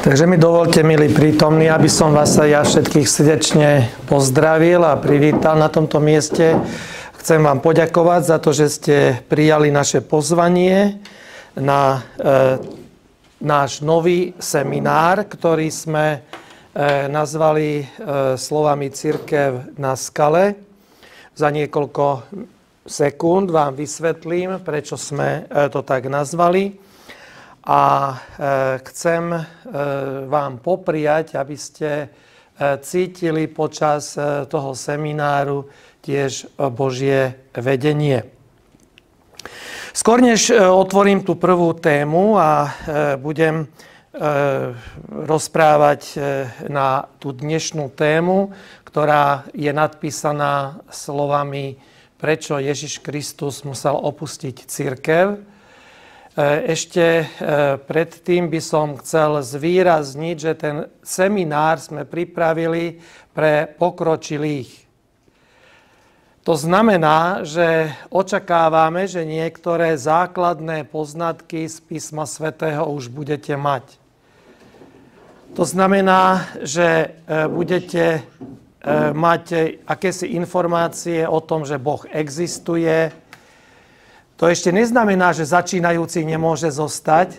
Takže mi dovolte, milí prítomní, aby som vás aj ja všetkých srdečne pozdravil a privítal na tomto mieste. Chcem vám poďakovať za to, že ste prijali naše pozvanie na náš nový seminár, ktorý sme nazvali slovami Cirkev na skale. Za niekoľko sekúnd vám vysvetlím, prečo sme to tak nazvali. A chcem vám popriať, aby ste cítili počas toho semináru tiež Božie vedenie. Skôr než otvorím tú prvú tému a budem rozprávať na tú dnešnú tému, ktorá je nadpísaná slovami, prečo Ježiš Kristus musel opustiť cirkev. Ešte predtým by som chcel zvýrazniť, že ten seminár sme pripravili pre pokročilých. To znamená, že očakávame, že niektoré základné poznatky z písma svätého už budete mať. To znamená, že budete mať akési informácie o tom, že Boh existuje. To ešte neznamená, že začínajúci nemôže zostať,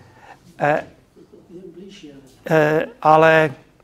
ale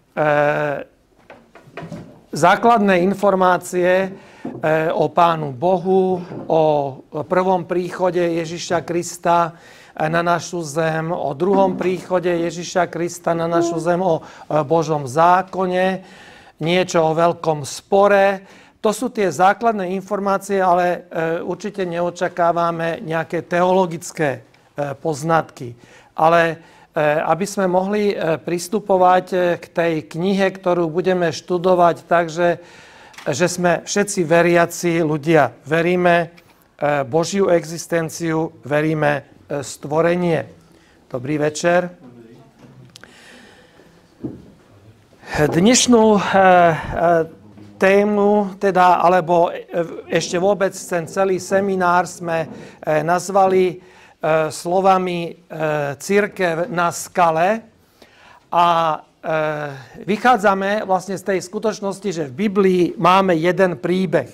základné informácie o Pánu Bohu, o prvom príchode Ježiša Krista na našu zem, o druhom príchode Ježiša Krista na našu zem, o Božom zákone, niečo o veľkom spore. To sú tie základné informácie, ale určite neočakávame nejaké teologické poznatky. Ale aby sme mohli pristupovať k tej knihe, ktorú budeme študovať, takže že sme všetci veriaci ľudia. Veríme Božiu existenciu, veríme stvorenie. Dobrý večer. Dnešnú tému, alebo ešte vôbec ten celý seminár sme nazvali slovami Cirkev na skale a vychádzame vlastne z tej skutočnosti, že v Biblii máme jeden príbeh.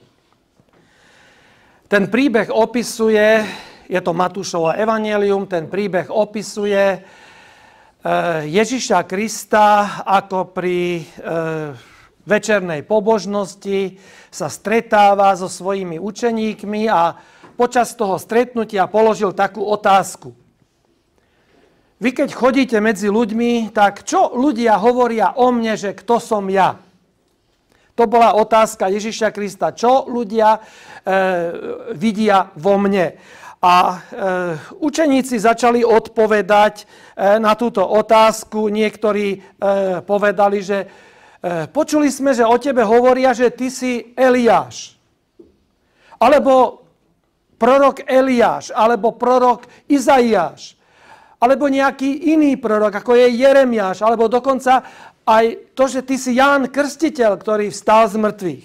Ten príbeh opisuje, je to Matúšovo evanjelium, ten príbeh opisuje Ježiša Krista, ako pri večernej pobožnosti sa stretáva so svojimi učeníkmi a počas toho stretnutia položil takú otázku. Vy keď chodíte medzi ľuďmi, tak čo ľudia hovoria o mne, že kto som ja? To bola otázka Ježiša Krista. Čo ľudia vidia vo mne? A učeníci začali odpovedať na túto otázku. Niektorí povedali, že počuli sme, že o tebe hovoria, že ty si Eliáš. Alebo prorok Eliáš, alebo prorok Izaiáš. Alebo nejaký iný prorok, ako je Jeremiáš. Alebo dokonca aj to, že ty si Ján Krstiteľ, ktorý vstal z mŕtvych.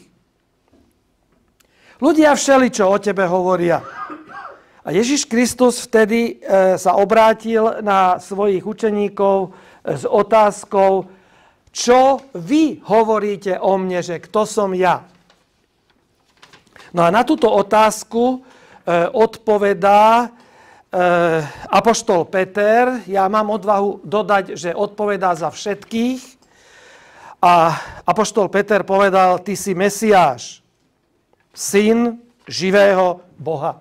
Ľudia všeličo o tebe hovoria. A Ježiš Kristus vtedy sa obrátil na svojich učeníkov s otázkou, čo vy hovoríte o mne, že kto som ja? No a na túto otázku odpovedá apoštol Peter. Ja mám odvahu dodať, že odpovedá za všetkých. A apoštol Peter povedal, ty si Mesiáš, syn živého Boha.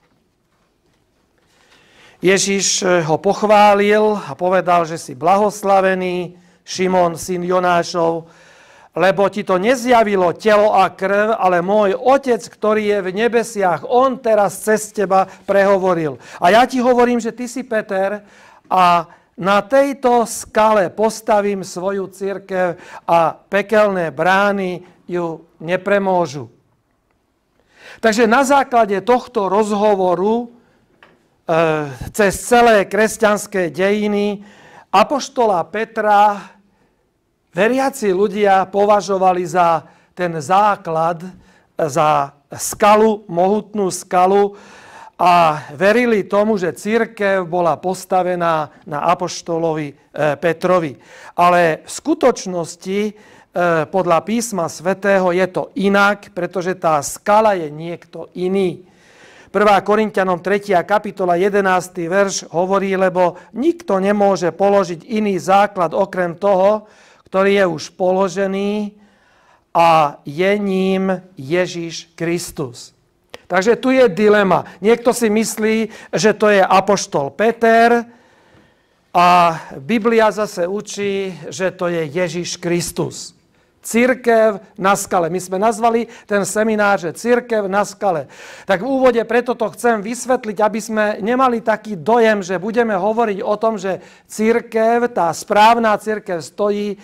Ježiš ho pochválil a povedal, že si blahoslavený, Šimon, syn Jonášov, lebo ti to nezjavilo telo a krv, ale môj Otec, ktorý je v nebesiach, on teraz cez teba prehovoril. A ja ti hovorím, že ty si Peter a na tejto skale postavím svoju cirkev a pekelné brány ju nepremôžu. Takže na základe tohto rozhovoru cez celé kresťanské dejiny apoštola Petra veriaci ľudia považovali za ten základ, za skalu, mohutnú skalu a verili tomu, že cirkev bola postavená na apoštolovi Petrovi. Ale v skutočnosti podľa písma svätého je to inak, pretože tá skala je niekto iný. 1. Korinťanom 3. kapitola 11. verš hovorí, lebo nikto nemôže položiť iný základ okrem toho, ktorý je už položený a je ním Ježiš Kristus. Takže tu je dilema. Niekto si myslí, že to je apoštol Peter a Biblia zase učí, že to je Ježiš Kristus. Cirkev na skale. My sme nazvali ten seminár, že cirkev na skale. Tak v úvode preto to chcem vysvetliť, aby sme nemali taký dojem, že budeme hovoriť o tom, že cirkev, tá správna cirkev stojí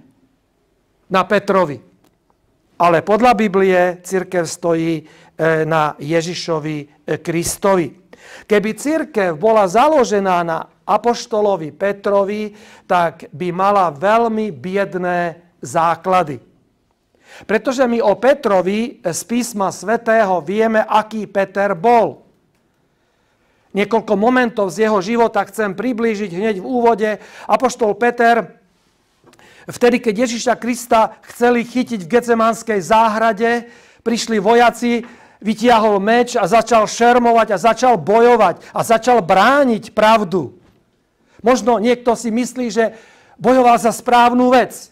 na Petrovi. Ale podľa Biblie cirkev stojí na Ježišovi Kristovi. Keby cirkev bola založená na apoštolovi Petrovi, tak by mala veľmi biedné základy. Pretože my o Petrovi z písma svätého vieme, aký Peter bol. Niekoľko momentov z jeho života chcem priblížiť hneď v úvode. Apoštol Peter, vtedy, keď Ježiša Krista chceli chytiť v Getsemanskej záhrade, prišli vojaci, vytiahol meč a začal šermovať a začal bojovať a začal brániť pravdu. Možno niekto si myslí, že bojoval za správnu vec.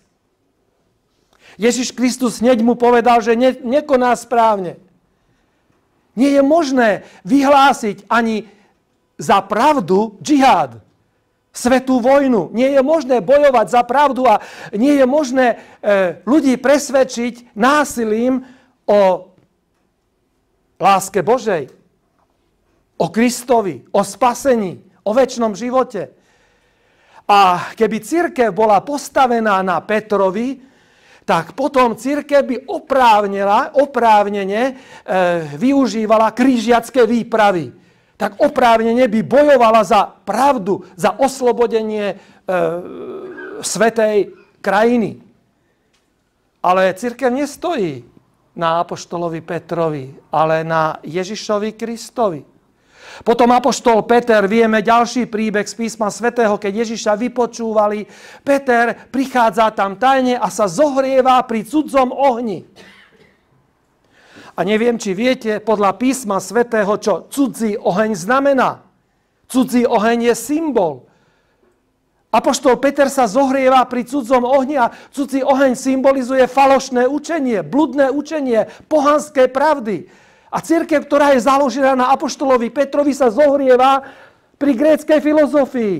Ježiš Kristus hneď mu povedal, že nekoná správne. Nie je možné vyhlásiť ani za pravdu džihad, svätú vojnu. Nie je možné bojovať za pravdu a nie je možné ľudí presvedčiť násilím o láske Božej, o Kristovi, o spasení, o večnom živote. A keby cirkev bola postavená na Petrovi, tak potom cirkev by oprávnene využívala krížiacké výpravy. Tak oprávnene by bojovala za pravdu, za oslobodenie svätej krajiny. Ale cirkev nestojí na apoštolovi Petrovi, ale na Ježišovi Kristovi. Potom apoštol Peter, vieme ďalší príbeh z písma svätého, keď Ježiša vypočúvali. Peter prichádza tam tajne a sa zohrieva pri cudzom ohni. A neviem, či viete podľa písma svätého, čo cudzí oheň znamená. Cudzí oheň je symbol. Apoštol Peter sa zohrieva pri cudzom ohni a cudzí oheň symbolizuje falošné učenie, bludné učenie, pohanské pravdy. A cirkev, ktorá je založená na apoštolovi Petrovi, sa zohrieva pri gréckej filozofii.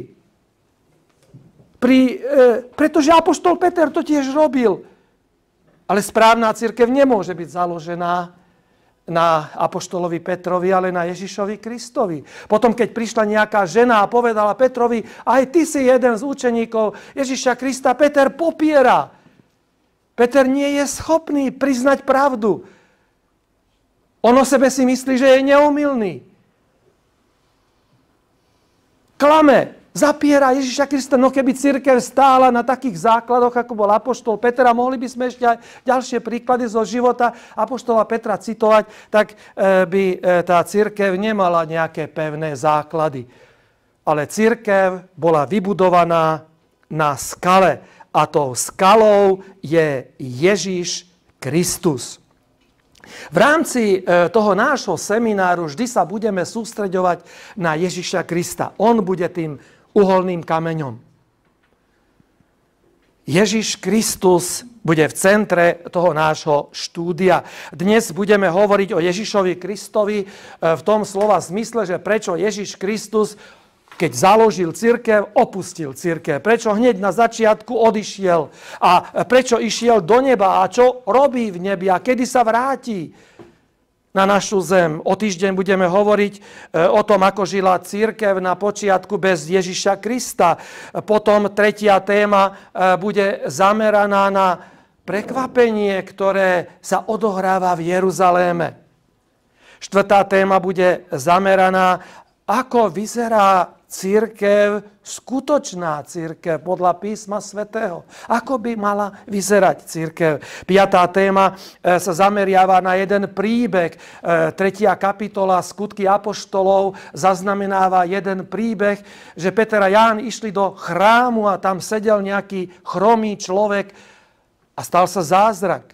Pretože apoštol Peter to tiež robil. Ale správna cirkev nemôže byť založená na apoštolovi Petrovi, ale na Ježišovi Kristovi. Potom, keď prišla nejaká žena a povedala Petrovi, aj ty si jeden z učeníkov Ježiša Krista, Peter popiera. Peter nie je schopný priznať pravdu. On o sebe si myslí, že je neomylný. Klame, zapiera Ježiša Krista. No keby cirkev stála na takých základoch, ako bol apoštol Peter, a mohli by sme ešte aj ďalšie príklady zo života apoštola Petra citovať, tak by tá cirkev nemala nejaké pevné základy. Ale cirkev bola vybudovaná na skale. A tou skalou je Ježiš Kristus. V rámci toho nášho semináru vždy sa budeme sústreďovať na Ježiša Krista. On bude tým uholným kameňom. Ježiš Kristus bude v centre toho nášho štúdia. Dnes budeme hovoriť o Ježišovi Kristovi v tom slova zmysle, že prečo Ježiš Kristus, keď založil cirkev, opustil cirkev. Prečo hneď na začiatku odišiel a prečo išiel do neba a čo robí v nebi a kedy sa vráti na našu zem. O týždeň budeme hovoriť o tom, ako žila cirkev na počiatku bez Ježiša Krista. Potom tretia téma bude zameraná na prekvapenie, ktoré sa odohráva v Jeruzaléme. Štvrtá téma bude zameraná, ako vyzerá cirkev, skutočná cirkev podľa písma svätého? Ako by mala vyzerať cirkev? 5. téma sa zameriava na jeden príbeh. 3. kapitola Skutky apoštolov zaznamenáva jeden príbeh, že Peter a Ján išli do chrámu a tam sedel nejaký chromý človek a stal sa zázrak.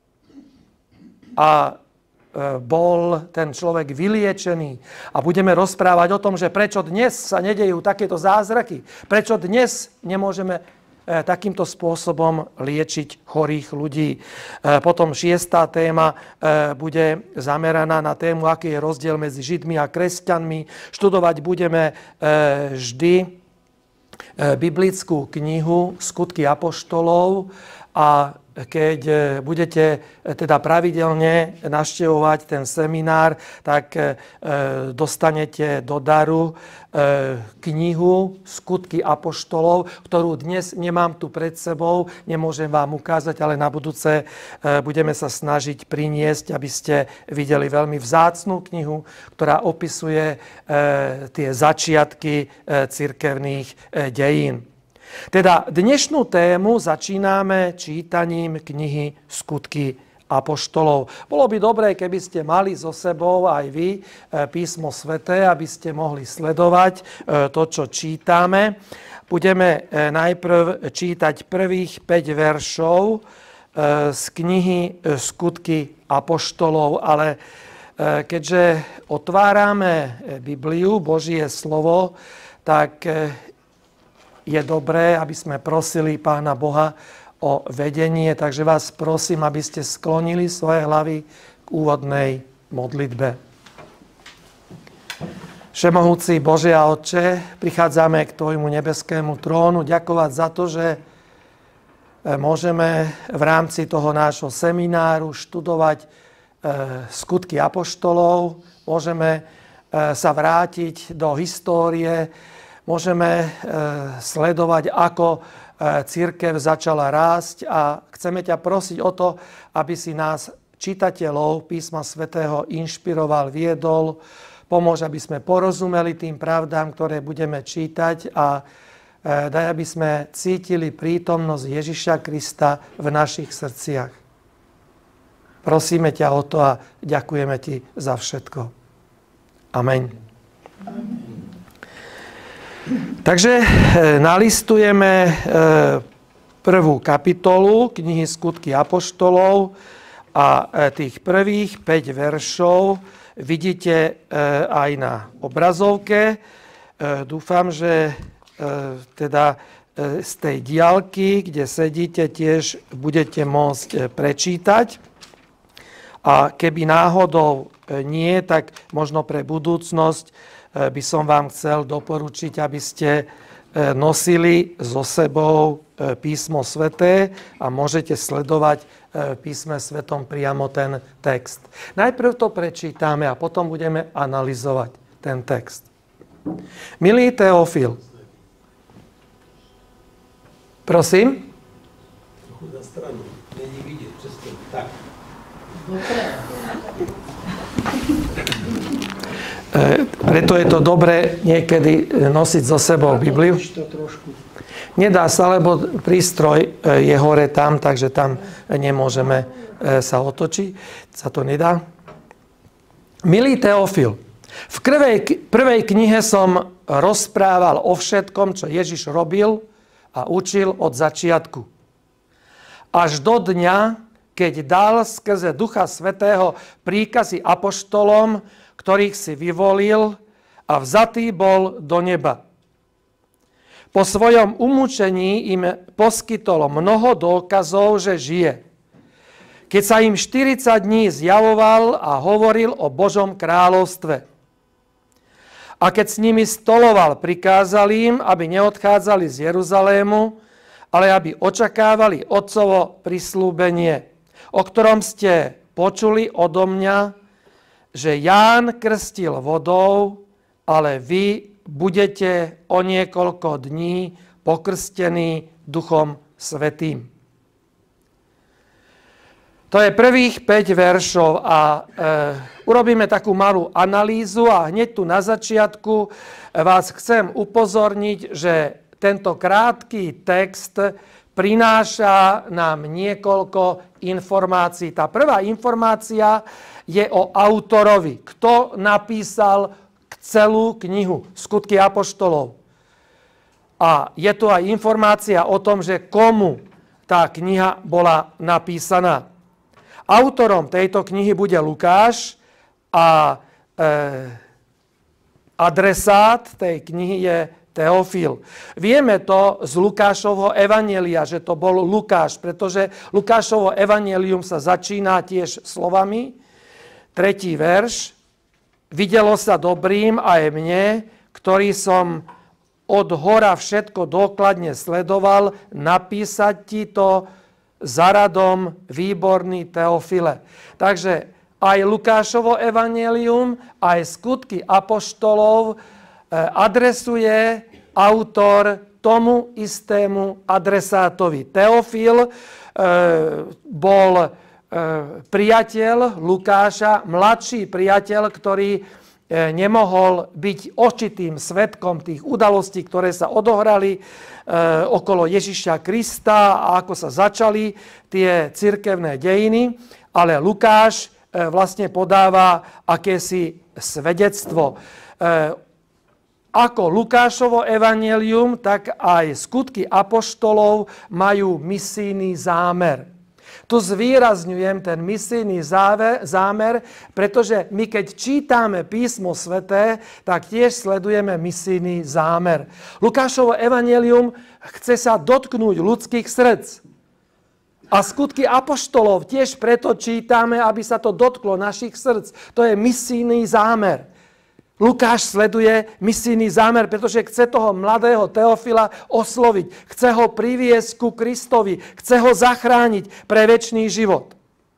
A bol ten človek vyliečený. A budeme rozprávať o tom, že prečo dnes sa nedejú takéto zázraky. Prečo dnes nemôžeme takýmto spôsobom liečiť chorých ľudí. Potom 6. téma bude zameraná na tému, aký je rozdiel medzi Židmi a kresťanmi. Študovať budeme vždy biblickú knihu Skutky apoštolov a keď budete teda pravidelne navštevovať ten seminár, tak dostanete do daru knihu Skutky apoštolov, ktorú dnes nemám tu pred sebou, nemôžem vám ukázať, ale na budúce budeme sa snažiť priniesť, aby ste videli veľmi vzácnu knihu, ktorá opisuje tie začiatky cirkevných dejín. Teda dnešnú tému začíname čítaním knihy Skutky apoštolov. Bolo by dobré, keby ste mali so sebou aj vy písmo sväté, aby ste mohli sledovať to, čo čítame. Budeme najprv čítať prvých 5 veršov z knihy Skutky apoštolov, ale keďže otvárame Bibliu, Božie slovo, tak je dobré, aby sme prosili Pána Boha o vedenie. Takže vás prosím, aby ste sklonili svoje hlavy k úvodnej modlitbe. Všemohúci Bože a Otče, prichádzame k Tvojmu nebeskému trónu ďakovať za to, že môžeme v rámci toho nášho semináru študovať skutky apoštolov, môžeme sa vrátiť do histórie, môžeme sledovať, ako cirkev začala rásť a chceme ťa prosiť o to, aby si nás, čitateľov písma svätého, inšpiroval, viedol, pomôž, aby sme porozumeli tým pravdám, ktoré budeme čítať a daj, aby sme cítili prítomnosť Ježiša Krista v našich srdciach. Prosíme ťa o to a ďakujeme ti za všetko. Amen. Takže nalistujeme prvú kapitolu knihy Skutky apoštolov a tých prvých 5 veršov vidíte aj na obrazovke. Dúfam, že teda z tej diaľky, kde sedíte, tiež budete môcť prečítať. A keby náhodou nie, tak možno pre budúcnosť by som vám chcel doporučiť, aby ste nosili so sebou písmo sväté a môžete sledovať v písme svätom priamo ten text. Najprv to prečítame a potom budeme analyzovať ten text. Milý Teofil, prosím? Trochu za stranu, není vidieť, přesto tak. Preto je to dobré niekedy nosiť so sebou Bibliu. Nedá sa, lebo prístroj je hore tam, takže tam nemôžeme sa otočiť. Sa to nedá. Milý Teofil, v prvej knihe som rozprával o všetkom, čo Ježiš robil a učil od začiatku. Až do dňa, keď dal skrze Ducha Svätého príkazy apoštolom, ktorých si vyvolil a vzatý bol do neba. Po svojom umúčení im poskytol mnoho dôkazov, že žije. Keď sa im 40 dní zjavoval a hovoril o Božom kráľovstve. A keď s nimi stoloval, prikázal im, aby neodchádzali z Jeruzalému, ale aby očakávali Otcovo prisľúbenie, o ktorom ste počuli odo mňa, že Ján krstil vodou, ale vy budete o niekoľko dní pokrstení Duchom Svätým. To je prvých 5 veršov a urobíme takú malú analýzu a hneď tu na začiatku vás chcem upozorniť, že tento krátky text prináša nám niekoľko informácií. Tá prvá informácia je o autorovi. Kto napísal celú knihu Skutky apoštolov. A je tu aj informácia o tom, že komu tá kniha bola napísaná. Autorom tejto knihy bude Lukáš a adresát tej knihy je Teofil. Vieme to z Lukášovho evanjelia, že to bol Lukáš, pretože Lukášovo evanjelium sa začína tiež slovami. 3. verš. Videlo sa dobrým aj mne, ktorý som od hora všetko dôkladne sledoval, napísať ti to za radom, výborný Teofile. Takže aj Lukášovo evanjelium, aj Skutky apoštolov adresuje autor tomu istému adresátovi. Teofil bol priateľ Lukáša, mladší priateľ, ktorý nemohol byť očitým svedkom tých udalostí, ktoré sa odohrali okolo Ježiša Krista a ako sa začali tie cirkevné dejiny. Ale Lukáš vlastne podáva akési svedectvo. Ako Lukášovo evanjelium, tak aj Skutky apoštolov majú misijný zámer. Tu zvýrazňujem ten misijný zámer, pretože my keď čítame písmo sväté, tak tiež sledujeme misijný zámer. Lukášovo evanjelium chce sa dotknúť ľudských srdc. A Skutky apoštolov tiež preto čítame, aby sa to dotklo našich srdc. To je misijný zámer. Lukáš sleduje misijný zámer, pretože chce toho mladého Teofila osloviť. Chce ho priviesť ku Kristovi. Chce ho zachrániť pre večný život.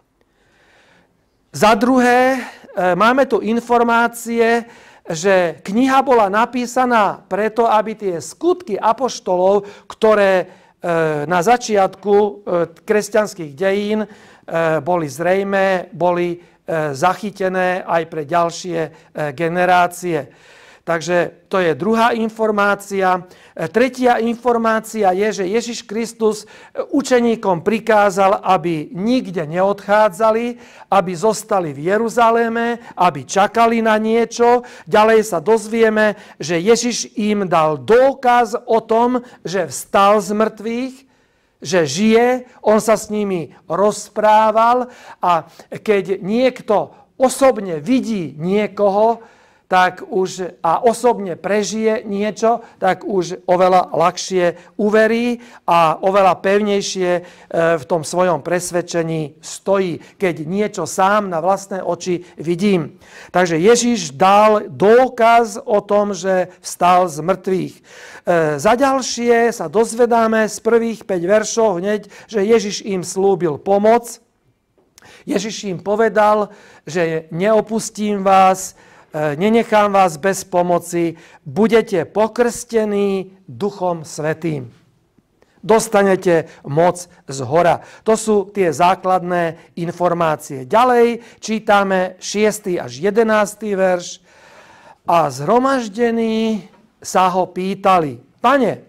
Za druhé, máme tu informácie, že kniha bola napísaná preto, aby tie skutky apoštolov, ktoré na začiatku kresťanských dejín boli zrejmé, boli zachytené aj pre ďalšie generácie. Takže to je druhá informácia. Tretia informácia je, že Ježiš Kristus učeníkom prikázal, aby nikde neodchádzali, aby zostali v Jeruzaléme, aby čakali na niečo. Ďalej sa dozvieme, že Ježiš im dal dôkaz o tom, že vstal z mŕtvych, že žije, on sa s nimi rozprával a keď niekto osobne vidí niekoho, tak už a osobne prežije niečo, tak už oveľa ľahšie uverí a oveľa pevnejšie v tom svojom presvedčení stojí, keď niečo sám na vlastné oči vidím. Takže Ježiš dal dôkaz o tom, že vstal z mŕtvych. Za ďalšie sa dozvedáme z prvých 5 veršov hneď, že Ježiš im slúbil pomoc. Ježiš im povedal, že neopustím vás, nenechám vás bez pomoci, budete pokrstení Duchom Svätým. Dostanete moc z hora. To sú tie základné informácie. Ďalej čítame 6. až 11. verš. A zhromaždení sa ho pýtali: Pane,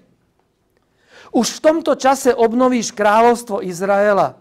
už v tomto čase obnovíš kráľovstvo Izraela?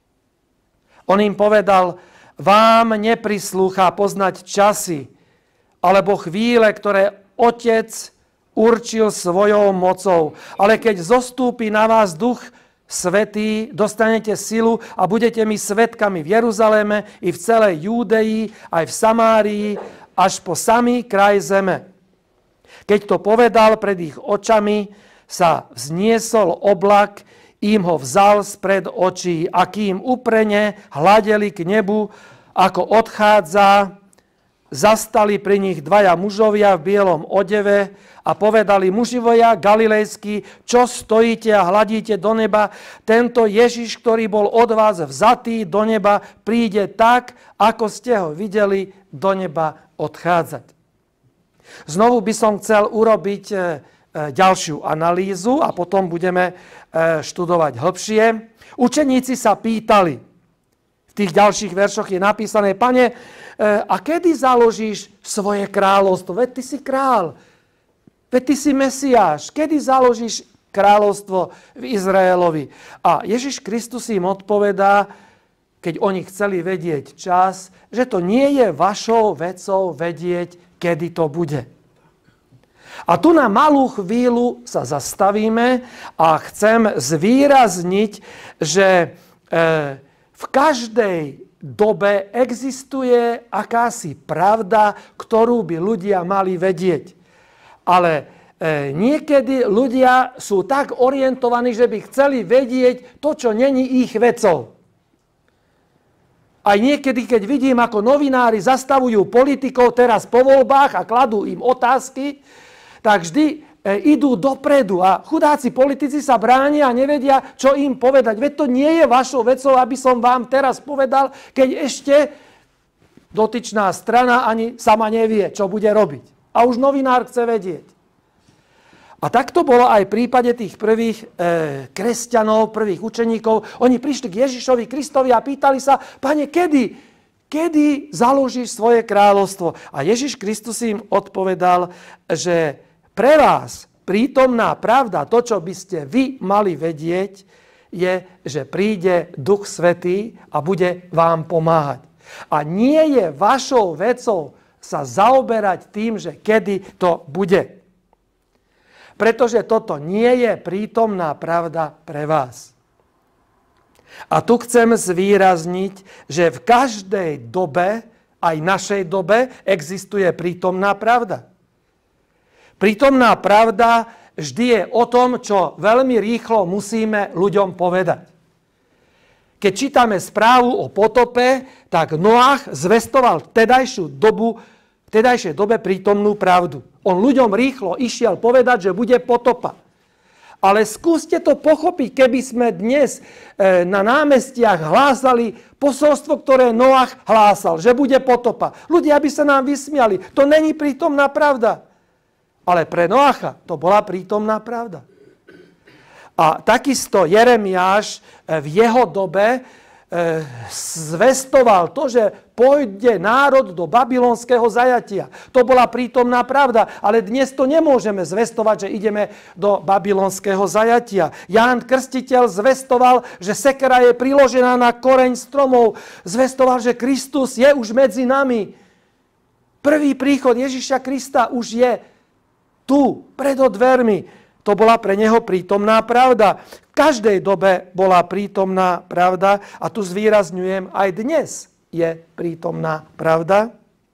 On im povedal: vám neprislúcha poznať časy alebo chvíle, ktoré Otec určil svojou mocou. Ale keď zostúpi na vás Duch Svätý, dostanete silu a budete mi svedkami v Jeruzaléme i v celej Júdei, aj v Samárii, až po samý kraj zeme. Keď to povedal, pred ich očami sa vzniesol oblak, im ho vzal spred očí a kým uprene hľadeli k nebu, ako odchádza, zastali pri nich dvaja mužovia v bielom odeve a povedali: mužovia galilejskí, čo stojíte a hľadíte do neba? Tento Ježiš, ktorý bol od vás vzatý do neba, príde tak, ako ste ho videli do neba odchádzať. Znovu by som chcel urobiť ďalšiu analýzu a potom budeme študovať hlbšie. Učeníci sa pýtali v tých ďalších veršoch je napísané: Pane, a kedy založíš svoje kráľovstvo? Veď ty si král, veď ty si Mesiáš. Kedy založíš kráľovstvo v Izraelovi? A Ježiš Kristus im odpovedá, keď oni chceli vedieť čas, že to nie je vašou vecou vedieť, kedy to bude. A tu na malú chvíľu sa zastavíme a chcem zvýrazniť, že v každej dobe existuje akási pravda, ktorú by ľudia mali vedieť. Ale niekedy ľudia sú tak orientovaní, že by chceli vedieť to, čo není ich vecou. Aj niekedy, keď vidím, ako novinári zastavujú politikov teraz po voľbách a kladú im otázky, tak vždy idú dopredu a chudáci politici sa bránia a nevedia, čo im povedať. Veď to nie je vašou vecou, aby som vám teraz povedal, keď ešte dotyčná strana ani sama nevie, čo bude robiť. A už novinár chce vedieť. A tak to bolo aj v prípade tých prvých kresťanov, prvých učeníkov. Oni prišli k Ježišovi Kristovi a pýtali sa: Pane, kedy založíš svoje kráľovstvo? A Ježiš Kristus im odpovedal, že pre vás prítomná pravda, to, čo by ste vy mali vedieť, je, že príde Duch Svätý a bude vám pomáhať. A nie je vašou vecou sa zaoberať tým, že kedy to bude. Pretože toto nie je prítomná pravda pre vás. A tu chcem zvýrazniť, že v každej dobe, aj našej dobe, existuje prítomná pravda. Prítomná pravda vždy je o tom, čo veľmi rýchlo musíme ľuďom povedať. Keď čítame správu o potope, tak Noach zvestoval v tedajšej dobe prítomnú pravdu. On ľuďom rýchlo išiel povedať, že bude potopa. Ale skúste to pochopiť, keby sme dnes na námestiach hlásali posolstvo, ktoré Noach hlásal, že bude potopa. Ľudia by sa nám vysmiali. To není prítomná pravda. Ale pre Noacha to bola prítomná pravda. A takisto Jeremiáš v jeho dobe zvestoval to, že pôjde národ do babylonského zajatia. To bola prítomná pravda, ale dnes to nemôžeme zvestovať, že ideme do babylonského zajatia. Ján Krstiteľ zvestoval, že sekera je priložená na koreň stromov. Zvestoval, že Kristus je už medzi nami. Prvý príchod Ježiša Krista už je tu, pred dvermi. To bola pre neho prítomná pravda. V každej dobe bola prítomná pravda a tu zvýrazňujem, aj dnes je prítomná pravda.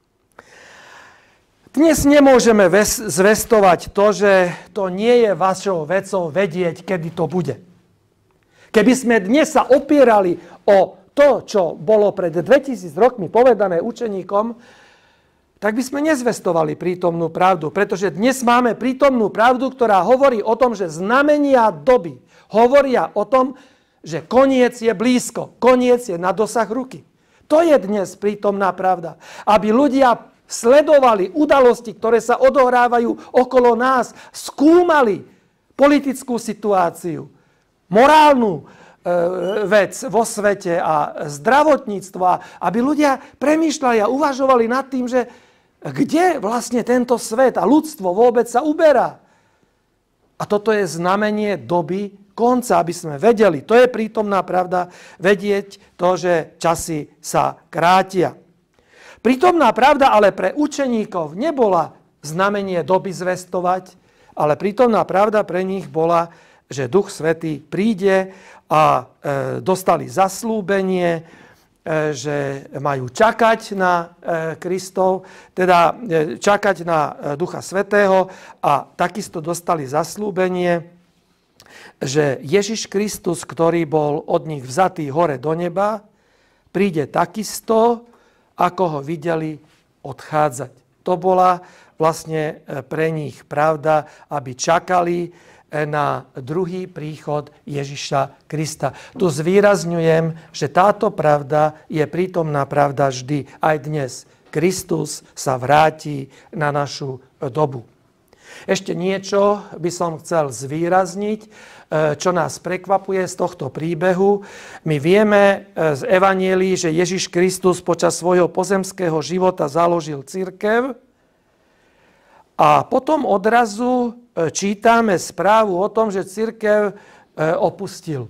Dnes nemôžeme zvestovať to, že to nie je vašou vecou vedieť, kedy to bude. Keby sme dnes sa opierali o to, čo bolo pred 2000 rokmi povedané učeníkom, tak by sme nezvestovali prítomnú pravdu. Pretože dnes máme prítomnú pravdu, ktorá hovorí o tom, že znamenia doby hovoria o tom, že koniec je blízko, koniec je na dosah ruky. To je dnes prítomná pravda. Aby ľudia sledovali udalosti, ktoré sa odohrávajú okolo nás, skúmali politickú situáciu, morálnu vec vo svete a zdravotníctvo, aby ľudia premýšľali a uvažovali nad tým, že kde vlastne tento svet a ľudstvo vôbec sa uberá. A toto je znamenie doby konca, aby sme vedeli, to je prítomná pravda, vedieť to, že časy sa krátia. Prítomná pravda ale pre učeníkov nebola znamenie doby zvestovať, ale prítomná pravda pre nich bola, že Duch Svätý príde a dostali zasľúbenie, že majú čakať na Kristov, teda čakať na Ducha Svätého a takisto dostali zasľúbenie, že Ježiš Kristus, ktorý bol od nich vzatý hore do neba, príde takisto, ako ho videli odchádzať. To bola vlastne pre nich pravda, aby čakali na druhý príchod Ježiša Krista. Tu zvýrazňujem, že táto pravda je prítomná pravda vždy, aj dnes. Kristus sa vráti na našu dobu. Ešte niečo by som chcel zvýrazniť, čo nás prekvapuje z tohto príbehu. My vieme z Evanielí, že Ježiš Kristus počas svojho pozemského života založil cirkev a potom odrazu čítame správu o tom, že cirkev opustil.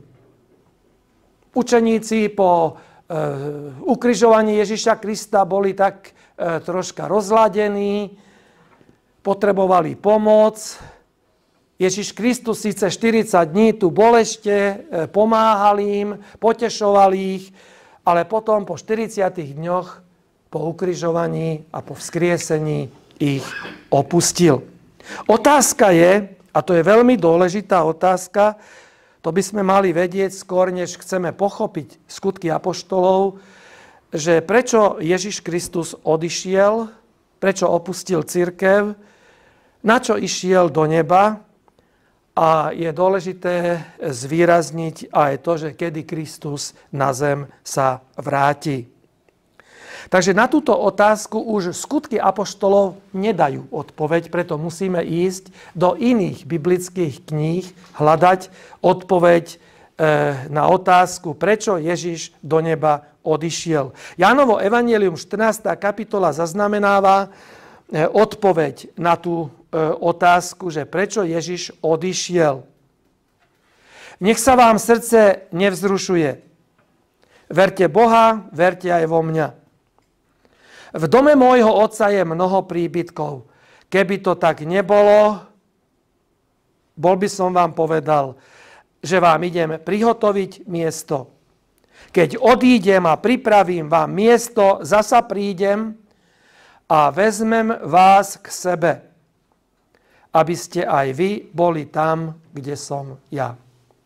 Učeníci po ukrižovaní Ježiša Krista boli tak troška rozladení, potrebovali pomoc. Ježiš Kristus síce 40 dní tu bol ešte, pomáhal im, potešoval ich, ale potom po 40 dňoch po ukrižovaní a po vzkriesení ich opustil. Otázka je, a to je veľmi dôležitá otázka, to by sme mali vedieť skôr, než chceme pochopiť skutky apoštolov, že prečo Ježiš Kristus odišiel, prečo opustil cirkev, na čo išiel do neba, a je dôležité zvýrazniť aj to, že kedy Kristus na zem sa vráti. Takže na túto otázku už skutky apoštolov nedajú odpoveď, preto musíme ísť do iných biblických kníh, hľadať odpoveď na otázku, prečo Ježiš do neba odišiel. Jánovo evanjelium 14. kapitola zaznamenáva odpoveď na tú otázku, že prečo Ježiš odišiel. Nech sa vám srdce nevzrušuje. Verte Boha, verte aj vo mňa. V dome môjho otca je mnoho príbytkov. Keby to tak nebolo, bol by som vám povedal, že vám idem prihotoviť miesto. Keď odídem a pripravím vám miesto, zasa prídem a vezmem vás k sebe, aby ste aj vy boli tam, kde som ja.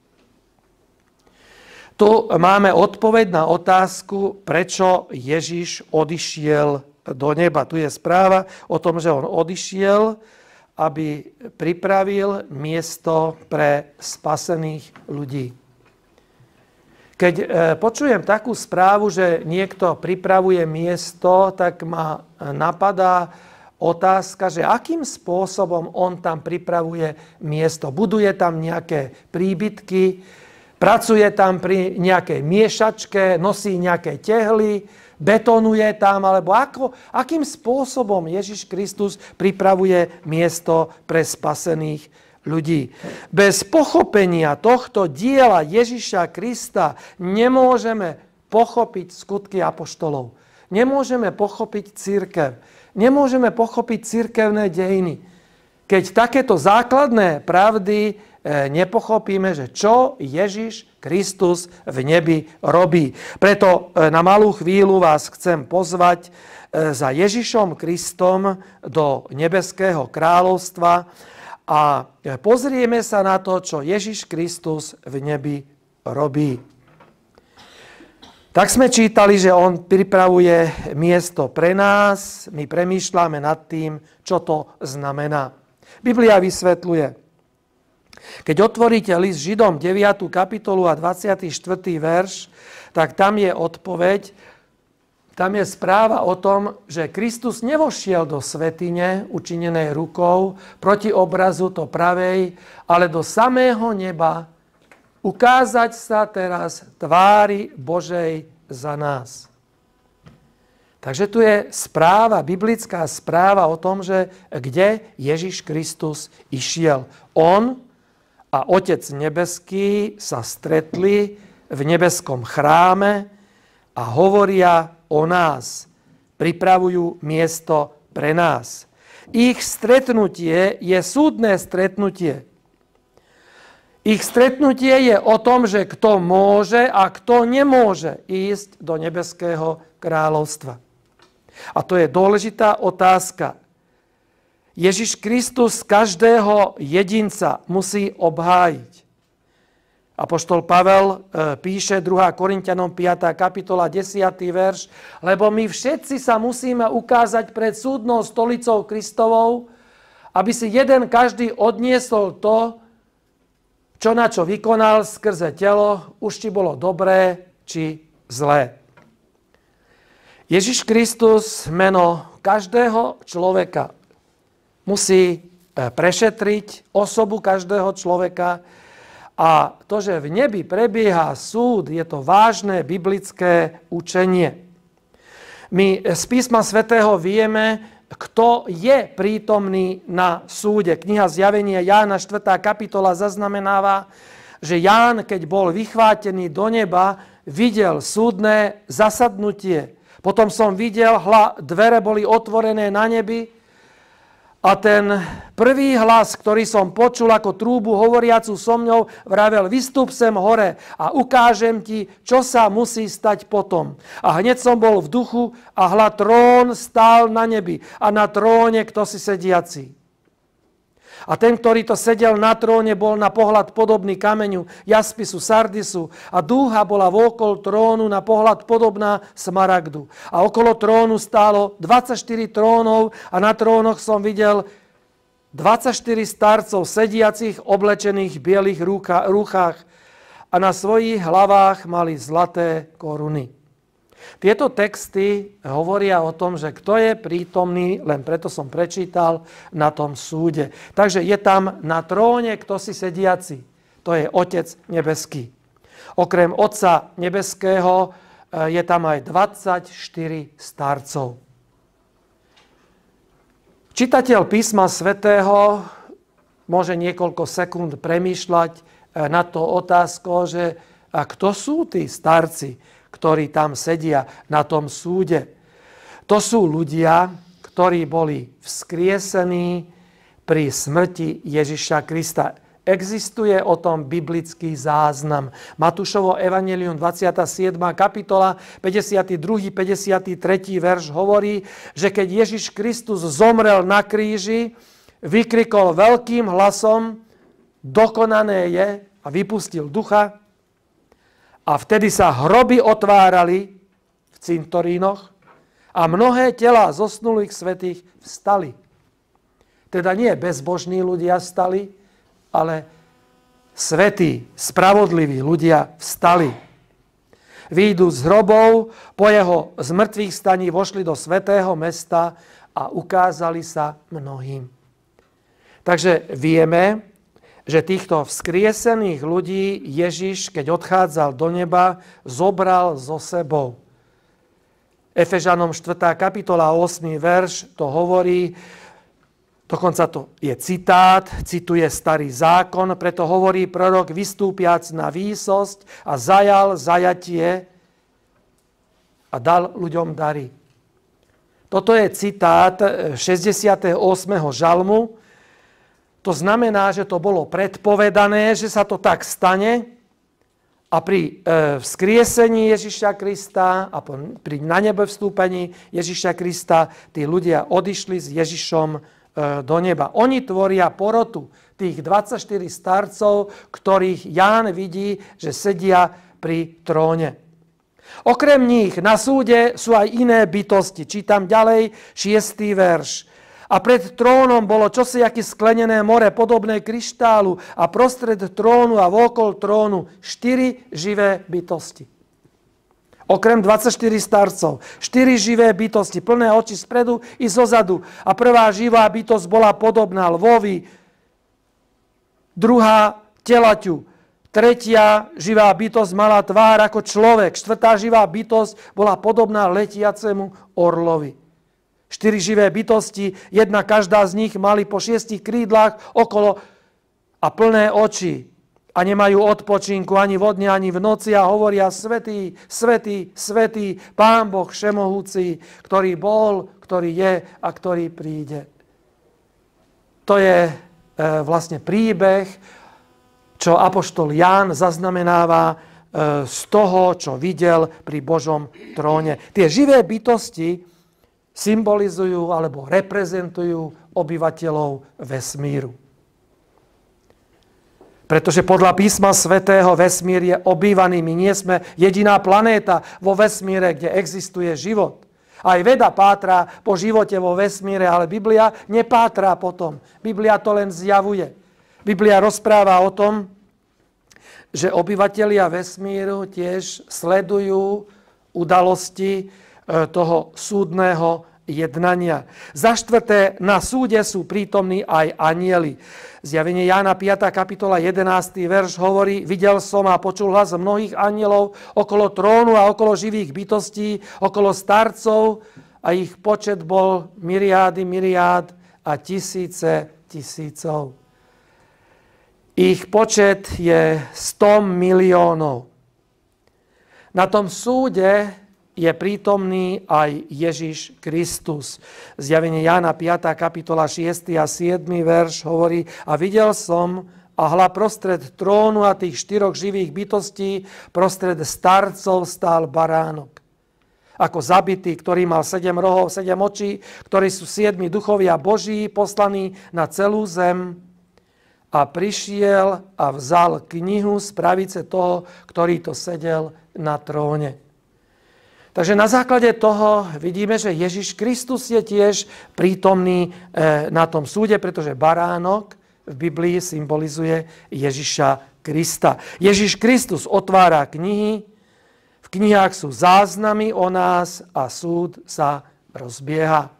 Tu máme odpoveď na otázku, prečo Ježiš odišiel do neba. Tu je správa o tom, že on odišiel, aby pripravil miesto pre spasených ľudí. Keď počujem takú správu, že niekto pripravuje miesto, tak ma napadá otázka, že akým spôsobom on tam pripravuje miesto. Buduje tam nejaké príbytky, pracuje tam pri nejakej miešačke, nosí nejaké tehly, betonuje tam, alebo akým spôsobom Ježiš Kristus pripravuje miesto pre spasených ľudí. Bez pochopenia tohto diela Ježiša Krista nemôžeme pochopiť skutky apoštolov. Nemôžeme pochopiť cirkev. Nemôžeme pochopiť cirkevné dejiny. Keď takéto základné pravdy nepochopíme, že čo Ježiš Kristus v nebi robí. Preto na malú chvíľu vás chcem pozvať za Ježišom Kristom do nebeského kráľovstva a pozrieme sa na to, čo Ježiš Kristus v nebi robí. Tak sme čítali, že on pripravuje miesto pre nás, my premýšľame nad tým, čo to znamená. Biblia vysvetľuje. Keď otvoríte list Židom 9. kapitolu a 24. verš, tak tam je odpoveď, tam je správa o tom, že Kristus nevošiel do svätyne učinenej rukou proti obrazu to pravej, ale do samého neba, ukázať sa teraz tvári Božej za nás. Takže tu je správa, biblická správa o tom, že kde Ježiš Kristus išiel. On a Otec nebeský sa stretli v nebeskom chráme a hovoria o nás. Pripravujú miesto pre nás. Ich stretnutie je súdne stretnutie. Ich stretnutie je o tom, že kto môže a kto nemôže ísť do nebeského kráľovstva. A to je dôležitá otázka. Ježiš Kristus každého jedinca musí obhájiť. Apoštol Pavel píše 2. Korinťanom 5. kapitola 10. verš, lebo my všetci sa musíme ukázať pred súdnou stolicou Kristovou, aby si jeden každý odniesol to, čo na čo vykonal skrze telo, už či bolo dobré, či zlé. Ježiš Kristus meno každého človeka musí prešetriť osobu každého človeka. A to, že v nebi prebieha súd, je to vážne biblické učenie. My z písma svätého vieme, kto je prítomný na súde. Kniha Zjavenia Jána 4. kapitola zaznamenáva, že Ján, keď bol vychvátený do neba, videl súdne zasadnutie. Potom som videl, dvere boli otvorené na nebi a ten prvý hlas, ktorý som počul ako trúbu hovoriacu so mňou, vravel, vystúp sem hore a ukážem ti, čo sa musí stať potom. A hneď som bol v duchu a hľa trón stál na nebi a na tróne kto si sediaci. A ten, ktorý to sedel na tróne, bol na pohľad podobný kameňu, jaspisu, sardisu a dúha bola vôkol trónu na pohľad podobná smaragdu. A okolo trónu stálo 24 trónov a na trónoch som videl 24 starcov sediacich, oblečených v bielých rúchách a na svojich hlavách mali zlaté koruny. Tieto texty hovoria o tom, že kto je prítomný, len preto som prečítal, na tom súde. Takže je tam na tróne kto si sediaci. To je Otec nebeský. Okrem Otca nebeského je tam aj 24 starcov. Čitateľ písma svätého môže niekoľko sekúnd premýšľať nad tou otázkou, že a kto sú tí starci, ktorí tam sedia na tom súde. To sú ľudia, ktorí boli vzkriesení pri smrti Ježiša Krista. Existuje o tom biblický záznam. Matúšovo evanjelium 27. kapitola 52. 53. verš hovorí, že keď Ježiš Kristus zomrel na kríži, vykrikol veľkým hlasom, dokonané je, a vypustil ducha. A vtedy sa hroby otvárali v cintorínoch a mnohé telá zosnulých svätých vstali. Teda nie bezbožní ľudia vstali, ale svätí, spravodliví ľudia vstali. Výjdu z hrobov, po jeho zmrtvých staní vošli do svätého mesta a ukázali sa mnohým. Takže vieme, že týchto vzkriesených ľudí Ježiš, keď odchádzal do neba, zobral so sebou. Efežanom 4. kapitola 8. verš to hovorí, dokonca to je citát, cituje Starý zákon, preto hovorí prorok vystúpiac na výsosť a zajal zajatie a dal ľuďom dary. Toto je citát 68. žalmu. To znamená, že to bolo predpovedané, že sa to tak stane a pri vzkriesení Ježiša Krista a pri na nebe vstúpení Ježiša Krista tí ľudia odišli s Ježišom do neba. Oni tvoria porotu tých 24 starcov, ktorých Ján vidí, že sedia pri tróne. Okrem nich na súde sú aj iné bytosti. Čítam ďalej 6. verš. A pred trónom bolo čosi aké sklenené more, podobné kryštálu a prostred trónu a vôkol trónu 4 živé bytosti. Okrem 24 starcov, 4 živé bytosti, plné oči spredu i zozadu. A prvá živá bytosť bola podobná lvovi, druhá telaťu, tretia živá bytosť mala tvár ako človek, štvrtá živá bytosť bola podobná letiacemu orlovi. 4 živé bytosti, jedna každá z nich mali po 6 krídlach okolo a plné oči. A nemajú odpočinku ani vodne, ani v noci a hovoria svätý, svätý, svätý, Pán Boh všemohúci, ktorý bol, ktorý je a ktorý príde. To je vlastne príbeh, čo apoštol Ján zaznamenáva z toho, čo videl pri Božom tróne. Tie živé bytosti symbolizujú alebo reprezentujú obyvateľov vesmíru. Pretože podľa písma svätého vesmír je obývaný. My nie sme jediná planéta vo vesmíre, kde existuje život. Aj veda pátra po živote vo vesmíre, ale Biblia nepátra po tom. Biblia to len zjavuje. Biblia rozpráva o tom, že obyvatelia vesmíru tiež sledujú udalosti toho súdneho jednania. Za štvrté, na súde sú prítomní aj anjeli. Zjavenie Jána 5. kapitola 11. verš hovorí: videl som a počul hlas mnohých anjelov okolo trónu a okolo živých bytostí, okolo starcov, a ich počet bol myriády myriád a tisíce tisícov. Ich počet je 100 miliónov. Na tom súde je prítomný aj Ježiš Kristus. Zjavenie Jána 5. kapitola 6. a 7. verš hovorí: a videl som, a hľa prostred trónu a tých 4 živých bytostí, prostred starcov stál baránok. Ako zabitý, ktorý mal 7 rohov, 7 očí, ktorí sú 7 duchovia Boží, poslaní na celú zem. A prišiel a vzal knihu z pravice toho, ktorý to sedel na tróne. Takže na základe toho vidíme, že Ježiš Kristus je tiež prítomný na tom súde, pretože baránok v Biblii symbolizuje Ježiša Krista. Ježiš Kristus otvára knihy, v knihách sú záznamy o nás a súd sa rozbieha.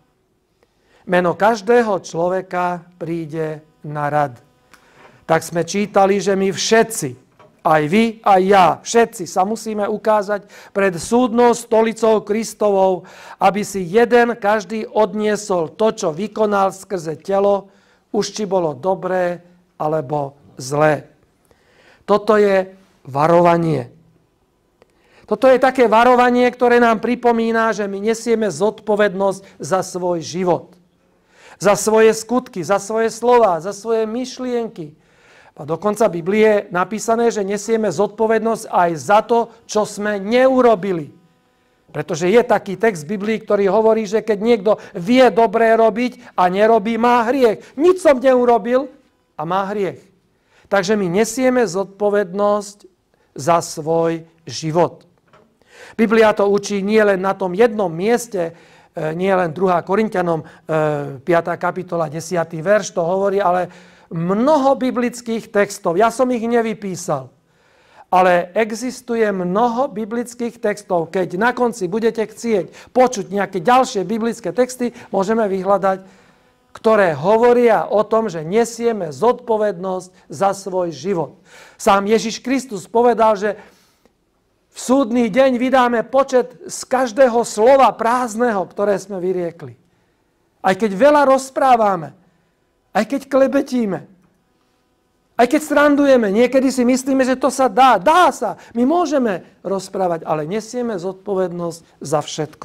Meno každého človeka príde na rad. Tak sme čítali, že my všetci, aj vy, aj ja, všetci sa musíme ukázať pred súdnou stolicou Kristovou, aby si jeden každý odniesol to, čo vykonal skrze telo, už či bolo dobré alebo zlé. Toto je varovanie. Toto je také varovanie, ktoré nám pripomína, že my nesieme zodpovednosť za svoj život. Za svoje skutky, za svoje slova, za svoje myšlienky. A dokonca v Biblii je napísané, že nesieme zodpovednosť aj za to, čo sme neurobili. Pretože je taký text v Biblii, ktorý hovorí, že keď niekto vie dobré robiť a nerobí, má hriech. Nič som neurobil a má hriech. Takže my nesieme zodpovednosť za svoj život. Biblia to učí nie len na tom jednom mieste, nie len 2. Korinťanom 5. kapitola 10. verš to hovorí, ale mnoho biblických textov. Ja som ich nevypísal. Ale existuje mnoho biblických textov. Keď na konci budete chcieť počuť nejaké ďalšie biblické texty, môžeme vyhľadať, ktoré hovoria o tom, že nesieme zodpovednosť za svoj život. Sám Ježiš Kristus povedal, že v súdny deň vydáme počet z každého slova prázdneho, ktoré sme vyriekli. Aj keď veľa rozprávame, aj keď klebetíme, aj keď srandujeme, niekedy si myslíme, že to sa dá. Dá sa. My môžeme rozprávať, ale nesieme zodpovednosť za všetko.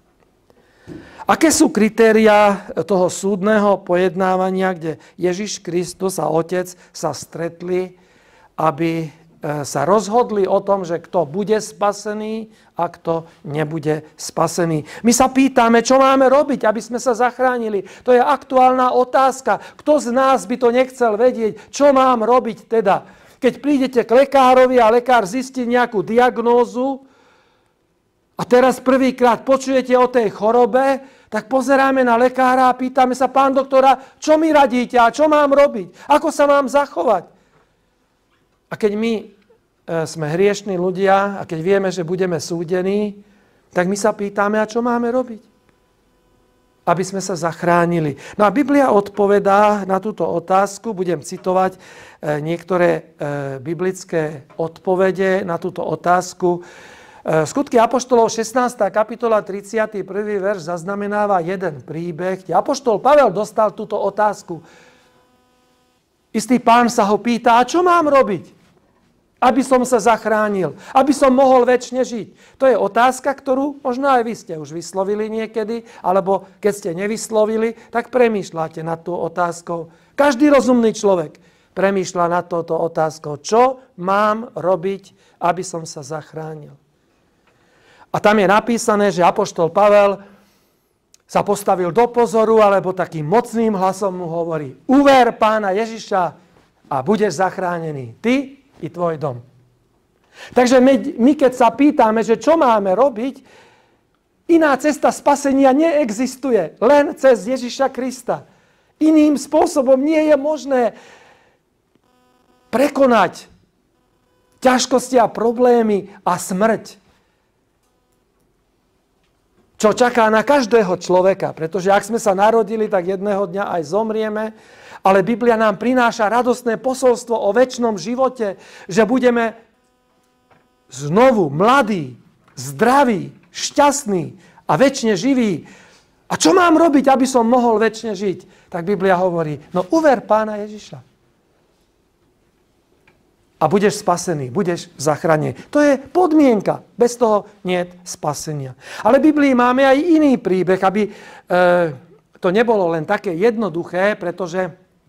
Aké sú kritériá toho súdneho pojednávania, kde Ježiš Kristus a Otec sa stretli, aby sa rozhodli o tom, že kto bude spasený a kto nebude spasený. My sa pýtame, čo máme robiť, aby sme sa zachránili. To je aktuálna otázka. Kto z nás by to nechcel vedieť, čo mám robiť teda? Keď prídete k lekárovi a lekár zistí nejakú diagnózu a teraz prvýkrát počujete o tej chorobe, tak pozeráme na lekára a pýtame sa: pán doktora, čo mi radíte a čo mám robiť? Ako sa mám zachovať? A keď my sme hriešní ľudia a keď vieme, že budeme súdení, tak my sa pýtame, a čo máme robiť? Aby sme sa zachránili. No a Biblia odpovedá na túto otázku. Budem citovať niektoré biblické odpovede na túto otázku. Skutky apoštolov 16. kapitola 31. verš zaznamenáva jeden príbeh, kde apoštol Pavel dostal túto otázku. Istý pán sa ho pýta: a čo mám robiť, aby som sa zachránil, aby som mohol večne žiť? To je otázka, ktorú možno aj vy ste už vyslovili niekedy, alebo keď ste nevyslovili, tak premýšľate nad tú otázkou. Každý rozumný človek premýšľa nad touto otázkou. Čo mám robiť, aby som sa zachránil? A tam je napísané, že apoštol Pavel sa postavil do pozoru, alebo takým mocným hlasom mu hovorí: uver Pána Ježiša a budeš zachránený. Ty i tvoj dom. Takže my keď sa pýtame, že čo máme robiť, iná cesta spasenia neexistuje. Len cez Ježiša Krista. Iným spôsobom nie je možné prekonať ťažkosti a problémy a smrť. čo čaká na každého človeka. Pretože ak sme sa narodili, tak jedného dňa aj zomrieme. Ale Biblia nám prináša radostné posolstvo o večnom živote, že budeme znovu mladí, zdraví, šťastní a večne živí. A čo mám robiť, aby som mohol večne žiť? Tak Biblia hovorí, no uver Pána Ježiša. A budeš spasený, budeš zachránený. To je podmienka. Bez toho nie je spasenia. Ale v Biblii máme aj iný príbeh, aby to nebolo len také jednoduché, pretože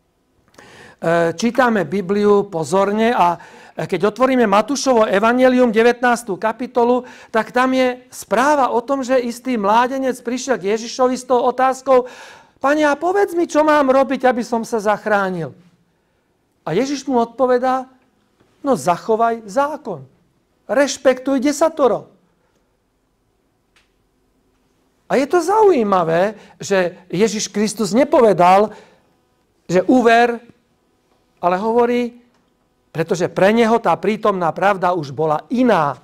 čítame Bibliu pozorne a keď otvoríme Matúšovo evanjelium 19. kapitolu, tak tam je správa o tom, že istý mládenec prišiel k Ježišovi s tou otázkou: Pane, a povedz mi, čo mám robiť, aby som sa zachránil. A Ježiš mu odpovedá: no zachovaj zákon. Rešpektuj desatoro. A je to zaujímavé, že Ježiš Kristus nepovedal, že uver, ale hovorí, pretože pre neho tá prítomná pravda už bola iná.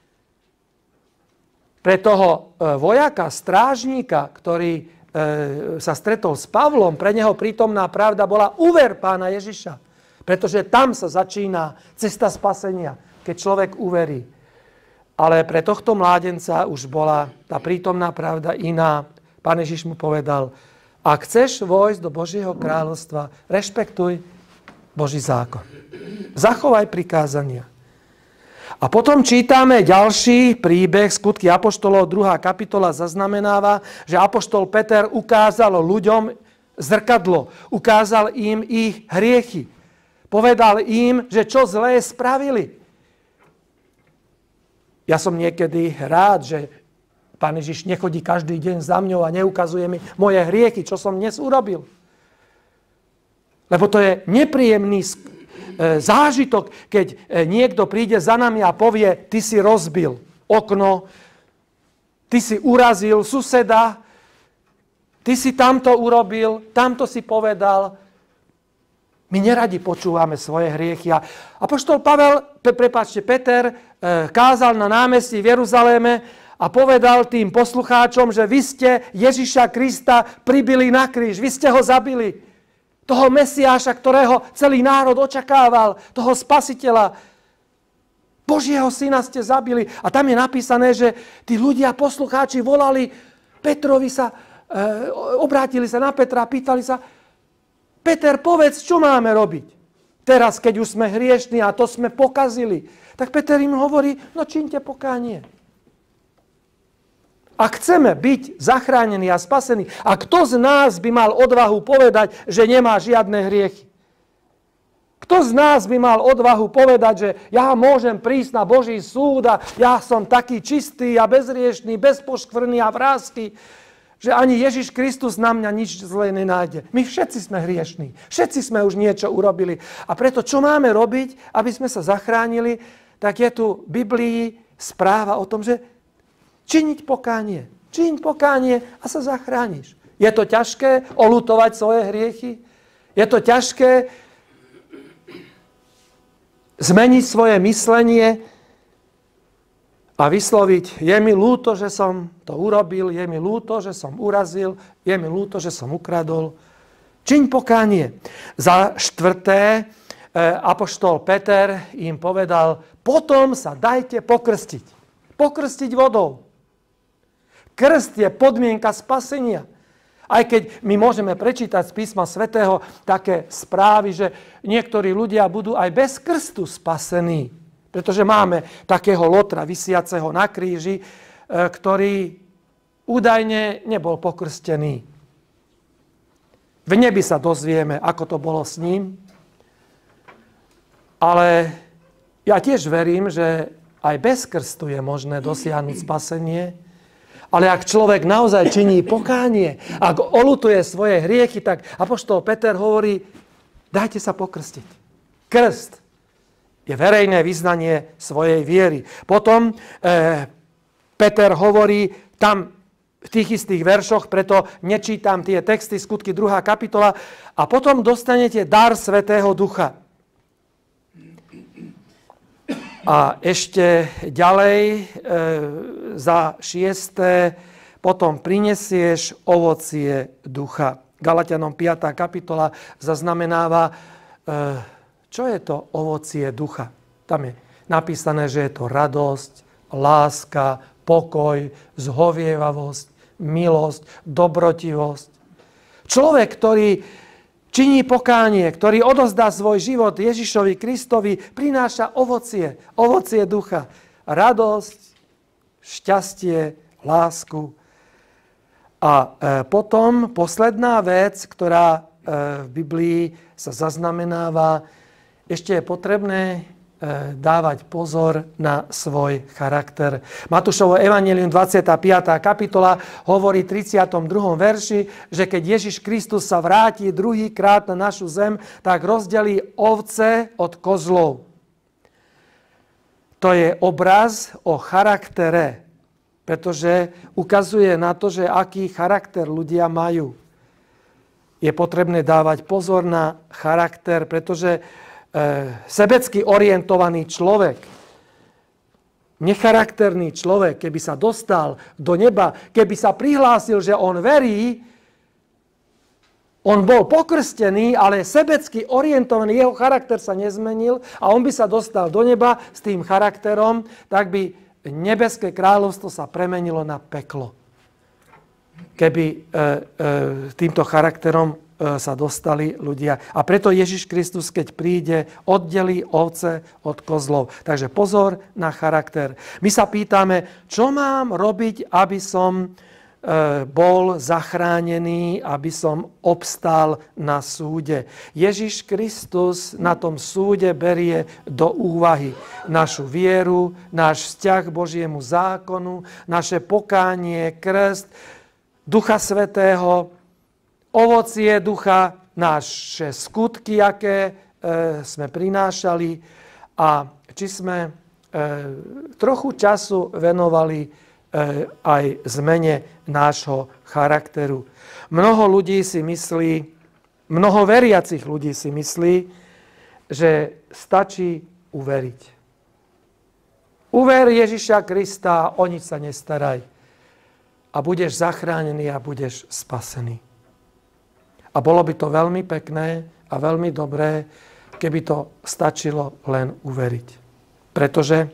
Pre toho vojaka, strážníka, ktorý sa stretol s Pavlom, pre neho prítomná pravda bola uver Pána Ježiša. Pretože tam sa začína cesta spasenia, keď človek uverí. Ale pre tohto mládenca už bola tá prítomná pravda iná. Pán Ježiš mu povedal: ak chceš vojsť do Božieho kráľovstva, rešpektuj Boží zákon. Zachovaj prikázania. A potom čítame ďalší príbeh, Skutky apoštolov, 2. kapitola zaznamenáva, že apoštol Peter ukázal ľuďom zrkadlo. Ukázal im ich hriechy. Povedal im, že čo zlé spravili. Ja som niekedy rád, že Pán Ježiš nechodí každý deň za mňou a neukazuje mi moje hriechy, čo som dnes urobil. Lebo to je nepríjemný zážitok, keď niekto príde za nami a povie: ty si rozbil okno, ty si urazil suseda, ty si tamto urobil, tamto si povedal. My neradi počúvame svoje hriechy. A apoštol Peter kázal na námestí v Jeruzaléme a povedal tým poslucháčom, že vy ste Ježiša Krista pribili na kríž, vy ste ho zabili. Toho Mesiáša, ktorého celý národ očakával, toho Spasiteľa. Božieho syna ste zabili. A tam je napísané, že tí ľudia, poslucháči, volali Petrovi obrátili sa na Petra a pýtali sa: Peter, povedz, čo máme robiť? Teraz, keď už sme hriešni a to sme pokazili. Tak Peter im hovorí: no čiňte pokánie. Ak chceme byť zachránení a spasení, a kto z nás by mal odvahu povedať, že nemá žiadne hriechy? Kto z nás by mal odvahu povedať, že ja môžem prísť na Boží súd a ja som taký čistý a bezriešný, bezpoškvrný a vrásky, že ani Ježiš Kristus na mňa nič zlé nenájde. My všetci sme hriešní. Všetci sme už niečo urobili. A preto, čo máme robiť, aby sme sa zachránili, tak je tu v Biblii správa o tom, že činiť pokánie. Čiň pokánie a sa zachrániš. Je to ťažké oľutovať svoje hriechy? Je to ťažké zmeniť svoje myslenie a vysloviť: je mi ľúto, že som to urobil, je mi ľúto, že som urazil, je mi ľúto, že som ukradol. Čiň pokánie. Za štvrté, apoštol Peter im povedal: potom sa dajte pokrstiť. Pokrstiť vodou. Krst je podmienka spasenia. Aj keď my môžeme prečítať z písma svätého také správy, že niektorí ľudia budú aj bez krstu spasení. Pretože máme takého Lotra visiaceho na kríži, ktorý údajne nebol pokrstený. V nebi sa dozvieme, ako to bolo s ním. Ale ja tiež verím, že aj bez krstu je možné dosiahnuť spasenie. Ale ak človek naozaj činí pokánie, ak oľutuje svoje hriechy, tak apoštol Peter hovorí: dajte sa pokrstiť. Krst je verejné vyznanie svojej viery. Potom Peter hovorí tam v tých istých veršoch, preto nečítam tie texty, Skutky 2. kapitola, a potom dostanete dar Svätého Ducha. A ešte ďalej za 6. potom prinesieš ovocie ducha. Galatianom 5. kapitola zaznamenáva, čo je to ovocie ducha. Tam je napísané, že je to radosť, láska, pokoj, zhovievavosť, milosť, dobrotivosť. Človek, ktorý činí pokánie, ktorý odozdá svoj život Ježišovi Kristovi, prináša ovocie ducha. Radosť, šťastie, lásku. A potom posledná vec, ktorá v Biblii sa zaznamenáva, ešte je potrebné dávať pozor na svoj charakter. Matúšovo evanjelium 25. kapitola hovorí v 32. verši, že keď Ježiš Kristus sa vráti druhýkrát na našu zem, tak rozdelí ovce od kozlov. To je obraz o charaktere, pretože ukazuje na to, že aký charakter ľudia majú. Je potrebné dávať pozor na charakter, pretože sebecky orientovaný človek, necharakterný človek, keby sa dostal do neba, keby sa prihlásil, že on verí, on bol pokrstený, ale sebecky orientovaný, jeho charakter sa nezmenil a on by sa dostal do neba s tým charakterom, tak by nebeské kráľovstvo sa premenilo na peklo. Keby týmto charakterom sa dostali ľudia. A preto Ježiš Kristus, keď príde, oddelí ovce od kozlov. Takže pozor na charakter. My sa pýtame, čo mám robiť, aby som bol zachránený, aby som obstál na súde. Ježiš Kristus na tom súde berie do úvahy našu vieru, náš vzťah k Božiemu zákonu, naše pokánie, krst, Ducha Svätého, ovocie ducha, naše skutky, aké sme prinášali a či sme trochu času venovali aj zmene nášho charakteru. Mnoho veriacich ľudí si myslí, že stačí uveriť. Uver Ježiša Krista, o nič sa nestaraj. A budeš zachránený a budeš spasený. A bolo by to veľmi pekné a veľmi dobré, keby to stačilo len uveriť. Pretože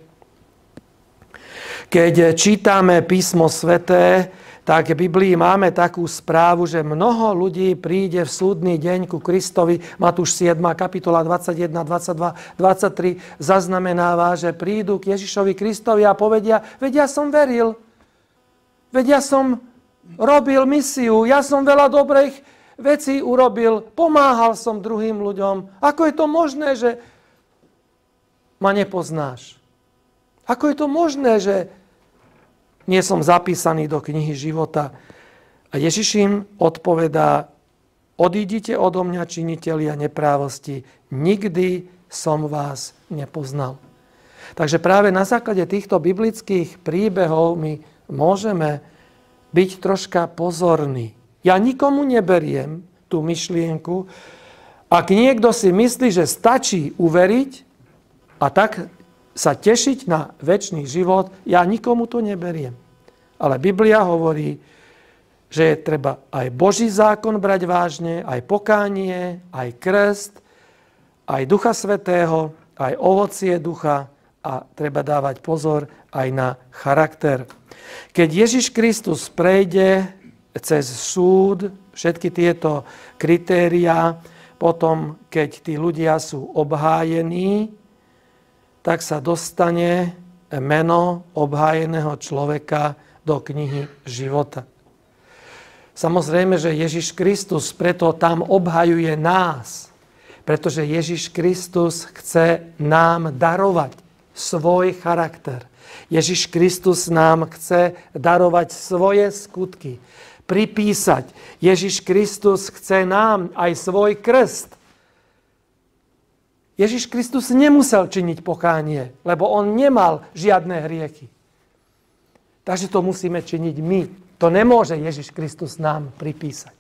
keď čítame písmo sväté, tak v Biblii máme takú správu, že mnoho ľudí príde v súdny deň ku Kristovi. Matúš 7. kapitola 21, 22, 23 zaznamenáva, že prídu k Ježišovi Kristovi a povedia, veď ja som veril, veď ja som robil misiu, ja som veľa dobrých vecí urobil, pomáhal som druhým ľuďom. Ako je to možné, že ma nepoznáš? Ako je to možné, že nie som zapísaný do knihy života? A Ježiš im odpovedá, odídite odo mňa, činitelia neprávosti, nikdy som vás nepoznal. Takže práve na základe týchto biblických príbehov my môžeme byť troška pozorní. Ja nikomu neberiem tú myšlienku. Ak niekto si myslí, že stačí uveriť a tak sa tešiť na večný život, ja nikomu to neberiem. Ale Biblia hovorí, že je treba aj Boží zákon brať vážne, aj pokánie, aj krst, aj Ducha Svätého, aj ovocie ducha a treba dávať pozor aj na charakter. Keď Ježiš Kristus prejde cez súd, všetky tieto kritériá, potom, keď tí ľudia sú obhájení, tak sa dostane meno obhájeného človeka do knihy života. Samozrejme, že Ježiš Kristus preto tam obhajuje nás, pretože Ježiš Kristus chce nám darovať svoj charakter. Ježiš Kristus nám chce darovať svoje skutky, pripísať. Ježiš Kristus chce nám aj svoj krst. Ježiš Kristus nemusel činiť pokánie, lebo on nemal žiadne hriechy. Takže to musíme činiť my. To nemôže Ježiš Kristus nám pripísať.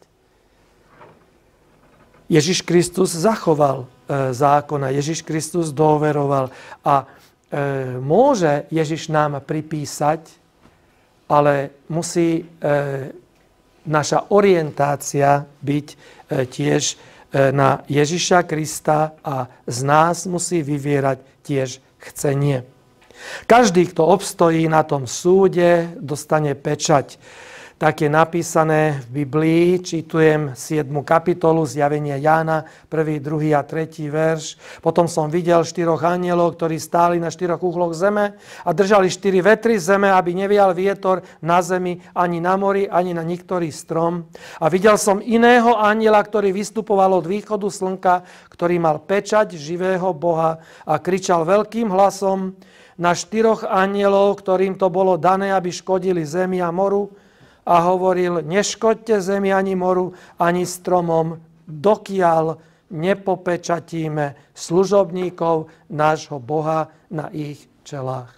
Ježiš Kristus zachoval zákon a Ježiš Kristus dôveroval a môže Ježiš nám pripísať ale musí naša orientácia byť tiež na Ježiša Krista a z nás musí vyvierať tiež chcenie. Každý, kto obstojí na tom súde, dostane pečať. Tak je napísané v Biblii, čítujem 7. kapitolu Zjavenia Jána, 1., 2. a 3. verš. Potom som videl 4 anjelov, ktorí stáli na 4 uhloch zeme a držali 4 vetry zeme, aby nevial vietor na zemi, ani na mori, ani na niektorý strom. A videl som iného anjela, ktorý vystupoval od východu slnka, ktorý mal pečať živého Boha a kričal veľkým hlasom na 4 anjelov, ktorým to bolo dané, aby škodili zemi a moru, a hovoril, neškoďte zemi ani moru, ani stromom, dokiaľ nepopečatíme služobníkov nášho Boha na ich čelách.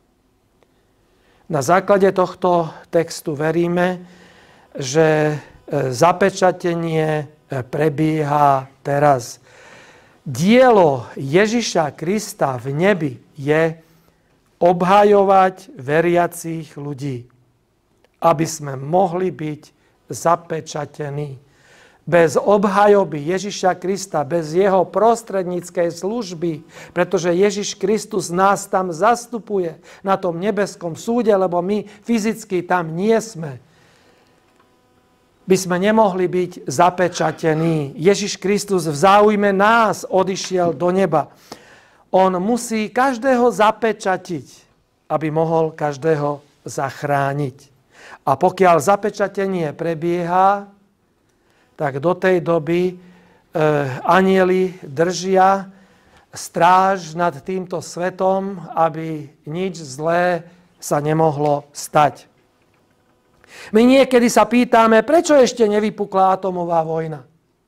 Na základe tohto textu veríme, že zapečatenie prebieha teraz. Dielo Ježiša Krista v nebi je obhajovať veriacich ľudí, aby sme mohli byť zapečatení. Bez obhajoby Ježiša Krista, bez jeho prostredníckej služby, pretože Ježiš Kristus nás tam zastupuje na tom nebeskom súde, lebo my fyzicky tam nie sme, by sme nemohli byť zapečatení. Ježiš Kristus v záujme nás odišiel do neba. On musí každého zapečatiť, aby mohol každého zachrániť. A pokiaľ zapečatenie prebieha, tak do tej doby anjeli držia stráž nad týmto svetom, aby nič zlé sa nemohlo stať. My niekedy sa pýtame, prečo ešte nevypukla atomová vojna?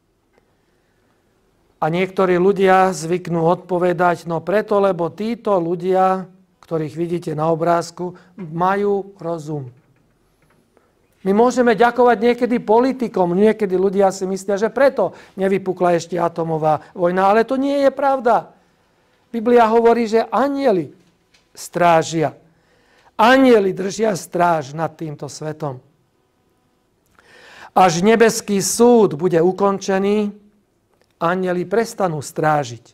A niektorí ľudia zvyknú odpovedať, no preto, lebo títo ľudia, ktorých vidíte na obrázku, majú rozum. My môžeme ďakovať niekedy politikom, niekedy ľudia si myslia, že preto nevypukla ešte atomová vojna, ale to nie je pravda. Biblia hovorí, že anjeli strážia. Anjeli držia stráž nad týmto svetom. Až nebeský súd bude ukončený, anjeli prestanú strážiť.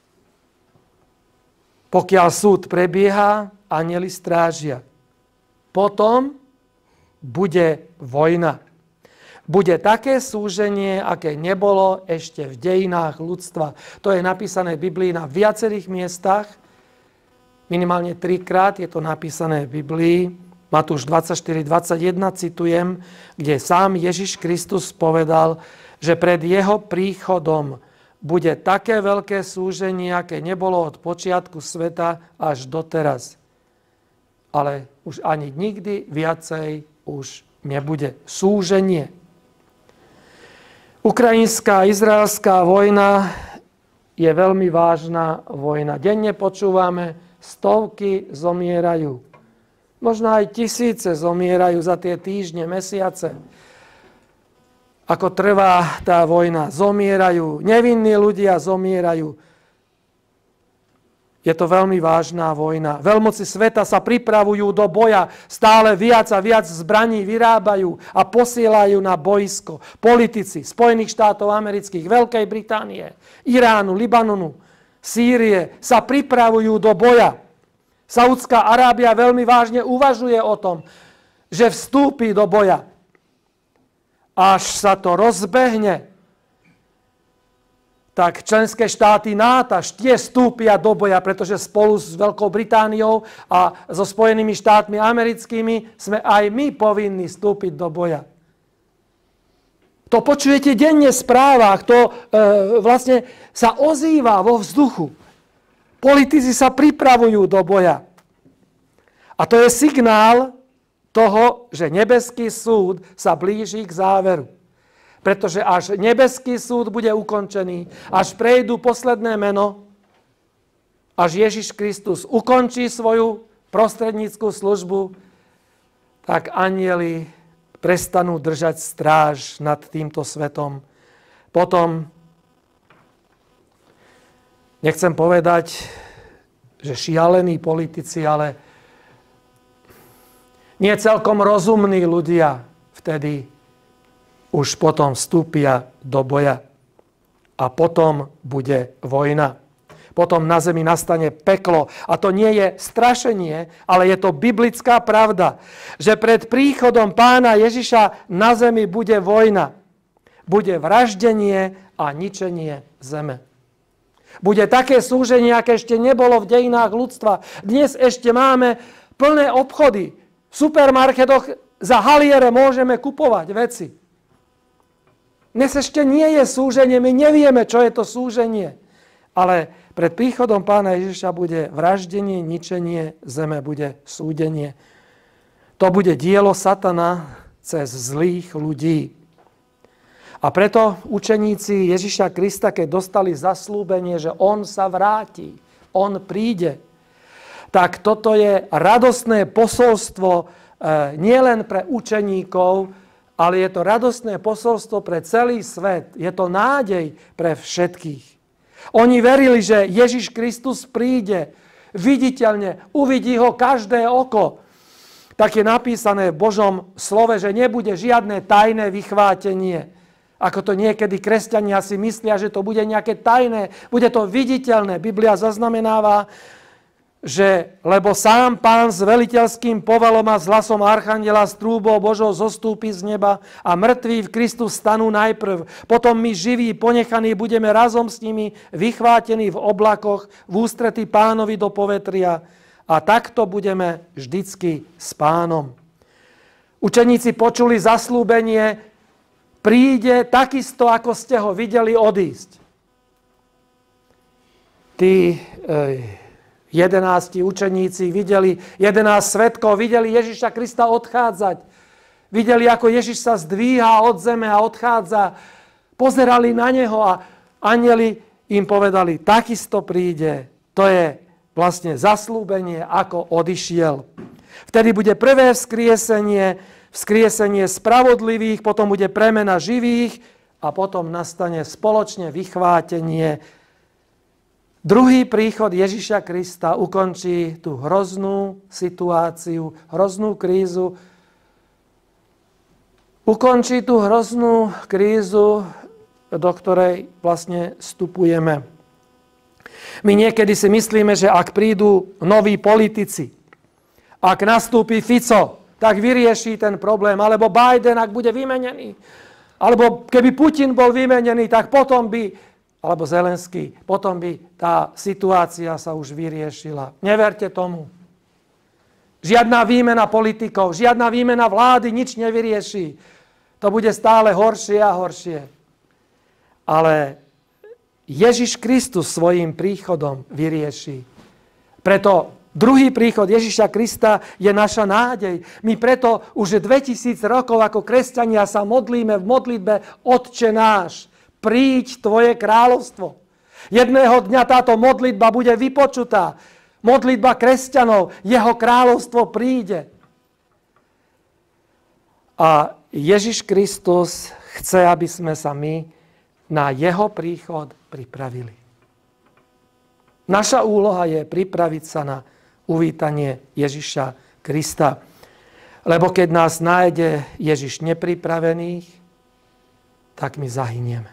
Pokiaľ súd prebieha, anjeli strážia. Potom bude vojna. Bude také súženie, aké nebolo ešte v dejinách ľudstva. To je napísané v Biblii na viacerých miestach. Minimálne 3-krát je to napísané v Biblii. Matúš 24:21 citujem, kde sám Ježiš Kristus povedal, že pred jeho príchodom bude také veľké súženie, aké nebolo od počiatku sveta až doteraz. Ale už ani nikdy viacej už nebude. Súženie. Ukrajinská a izraelská vojna je veľmi vážna vojna. Denne počúvame, stovky zomierajú. Možno aj tisíce zomierajú za tie týždne, mesiace. Ako trvá tá vojna. Zomierajú. Nevinní ľudia zomierajú. Je to veľmi vážna vojna. Veľmoci sveta sa pripravujú do boja. Stále viac a viac zbraní vyrábajú a posielajú na boisko. Politici Spojených štátov amerických, Veľkej Británie, Iránu, Libanonu, Sýrie sa pripravujú do boja. Saudská Arábia veľmi vážne uvažuje o tom, že vstúpi do boja. Až sa to rozbehne, tak členské štáty NATO tiež vstúpia do boja, pretože spolu s Veľkou Britániou a so Spojenými štátmi americkými sme aj my povinní vstúpiť do boja. To počujete denne v správach, to vlastne sa ozýva vo vzduchu. Politici sa pripravujú do boja. A to je signál toho, že nebeský súd sa blíži k záveru. Pretože až nebeský súd bude ukončený, až prejdú posledné meno, až Ježiš Kristus ukončí svoju prostredníckú službu, tak anjeli prestanú držať stráž nad týmto svetom. Potom, nechcem povedať, že šialení politici, ale Nie celkom rozumní ľudia vtedy už potom vstúpia do boja. A potom bude vojna. Potom na zemi nastane peklo. A to nie je strašenie, ale je to biblická pravda, že pred príchodom Pána Ježiša na zemi bude vojna. Bude vraždenie a ničenie zeme. Bude také súženie, aké ešte nebolo v dejinách ľudstva. Dnes ešte máme plné obchody. V supermarketoch za haliere môžeme kupovať veci. Dnes ešte nie je súženie, my nevieme, čo je to súženie. Ale pred príchodom Pána Ježiša bude vraždenie, ničenie zeme, bude súdenie. To bude dielo satana cez zlých ľudí. A preto učeníci Ježiša Krista, keď dostali zasľúbenie, že on sa vráti, on príde, tak toto je radostné posolstvo nielen pre učeníkov, ale je to radostné posolstvo pre celý svet. Je to nádej pre všetkých. Oni verili, že Ježiš Kristus príde viditeľne, uvidí ho každé oko. Tak je napísané v Božom slove, že nebude žiadne tajné vychvátenie. Ako to niekedy kresťania si myslia, že to bude nejaké tajné, bude to viditeľné. Biblia zaznamenáva, že lebo sám Pán s veliteľským povelom a s hlasom archaniela s trúbou Božou zostúpi z neba a mŕtvi v Kristu stanú najprv. Potom my živí, ponechaní, budeme razom s nimi vychvátení v oblakoch, v ústrety Pánovi do povetria a takto budeme vždycky s Pánom. Učeníci počuli zasľúbenie, príde takisto, ako ste ho videli odísť. Tí 11 učeníci videli, 11 svedkov videli Ježiša Krista odchádzať. Videli, ako Ježiš sa zdvíha od zeme a odchádza. Pozerali na neho a anjeli im povedali, takisto príde. To je vlastne zasľúbenie, ako odišiel. Vtedy bude prvé vzkriesenie spravodlivých, potom bude premena živých a potom nastane spoločne vychvátenie. Druhý príchod Ježiša Krista ukončí tú hroznú situáciu, hroznú krízu. Ukončí tú hroznú krízu, do ktorej vlastne vstupujeme. My niekedy si myslíme, že ak prídu noví politici, ak nastúpi Fico, tak vyrieši ten problém, alebo Biden, ak bude vymenený, alebo keby Putin bol vymenený, tak potom by alebo Zelenský, potom by tá situácia sa už vyriešila. Neverte tomu. Žiadna výmena politikov, žiadna výmena vlády nič nevyrieši. To bude stále horšie a horšie. Ale Ježiš Kristus svojím príchodom vyrieši. Preto druhý príchod Ježiša Krista je naša nádej. My preto už 2000 rokov ako kresťania sa modlíme v modlitbe Otče náš. Príď tvoje kráľovstvo. Jedného dňa táto modlitba bude vypočutá. Modlitba kresťanov, jeho kráľovstvo príde. A Ježiš Kristus chce, aby sme sa my na jeho príchod pripravili. Naša úloha je pripraviť sa na uvítanie Ježiša Krista. Lebo keď nás nájde Ježiš nepripravených, tak my zahynieme.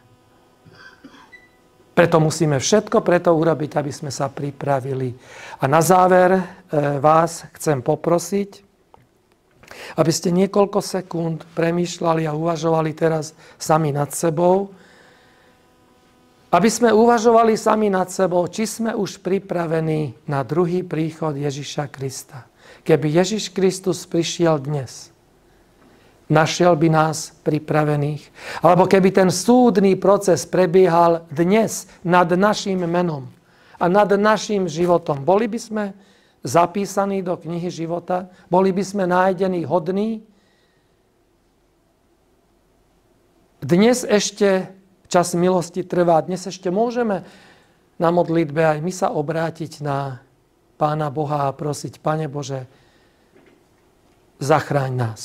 Preto musíme všetko preto urobiť, aby sme sa pripravili. A na záver vás chcem poprosiť, aby ste niekoľko sekúnd premýšľali a uvažovali teraz sami nad sebou. Aby sme uvažovali sami nad sebou, či sme už pripravení na druhý príchod Ježiša Krista. Keby Ježiš Kristus prišiel dnes, našiel by nás pripravených. Alebo keby ten súdny proces prebiehal dnes nad našim menom a nad našim životom, boli by sme zapísaní do knihy života? Boli by sme nájdení hodní? Dnes ešte čas milosti trvá. Dnes ešte môžeme na modlitbe aj my sa obrátiť na Pána Boha a prosiť, Pane Bože, zachráň nás.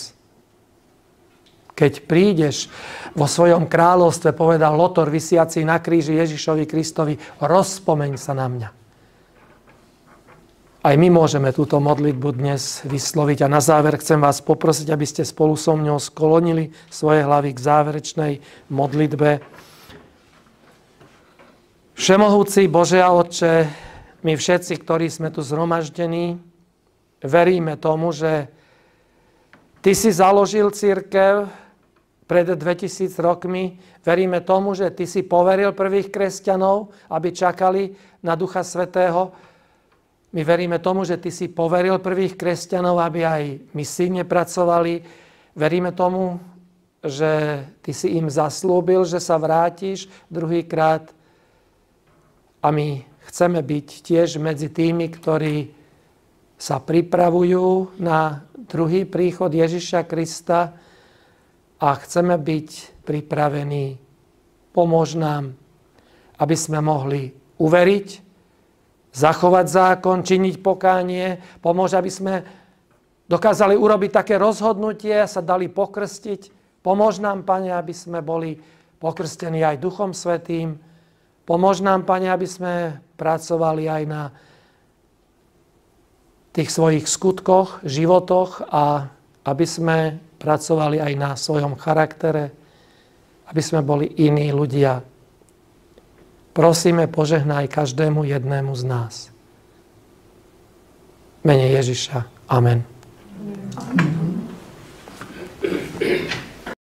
Keď prídeš vo svojom kráľovstve, povedal Lotor visiaci na kríži Ježišovi Kristovi, rozpomeň sa na mňa. Aj my môžeme túto modlitbu dnes vysloviť. A na záver chcem vás poprosiť, aby ste spolu so mňou sklonili svoje hlavy k záverečnej modlitbe. Všemohúci Bože a Otče, my všetci, ktorí sme tu zhromaždení, veríme tomu, že Ty si založil cirkev pred 2000 rokmi. Veríme tomu, že Ty si poveril prvých kresťanov, aby čakali na Ducha Svätého. My veríme tomu, že Ty si poveril prvých kresťanov, aby aj misijne pracovali. Veríme tomu, že Ty si im zaslúbil, že sa vrátiš druhýkrát. A my chceme byť tiež medzi tými, ktorí sa pripravujú na druhý príchod Ježiša Krista a chceme byť pripravení. Pomôž nám, aby sme mohli uveriť, zachovať zákon, činiť pokánie. Pomôž, aby sme dokázali urobiť také rozhodnutie a sa dali pokrstiť. Pomôž nám, Pane, aby sme boli pokrstení aj Duchom Svätým. Pomôž nám, Pane, aby sme pracovali aj na tých svojich skutkoch, životoch a aby sme pracovali aj na svojom charaktere, aby sme boli iní ľudia. Prosíme, požehnaj každému jednému z nás. V mene Ježiša. Amen. Amen.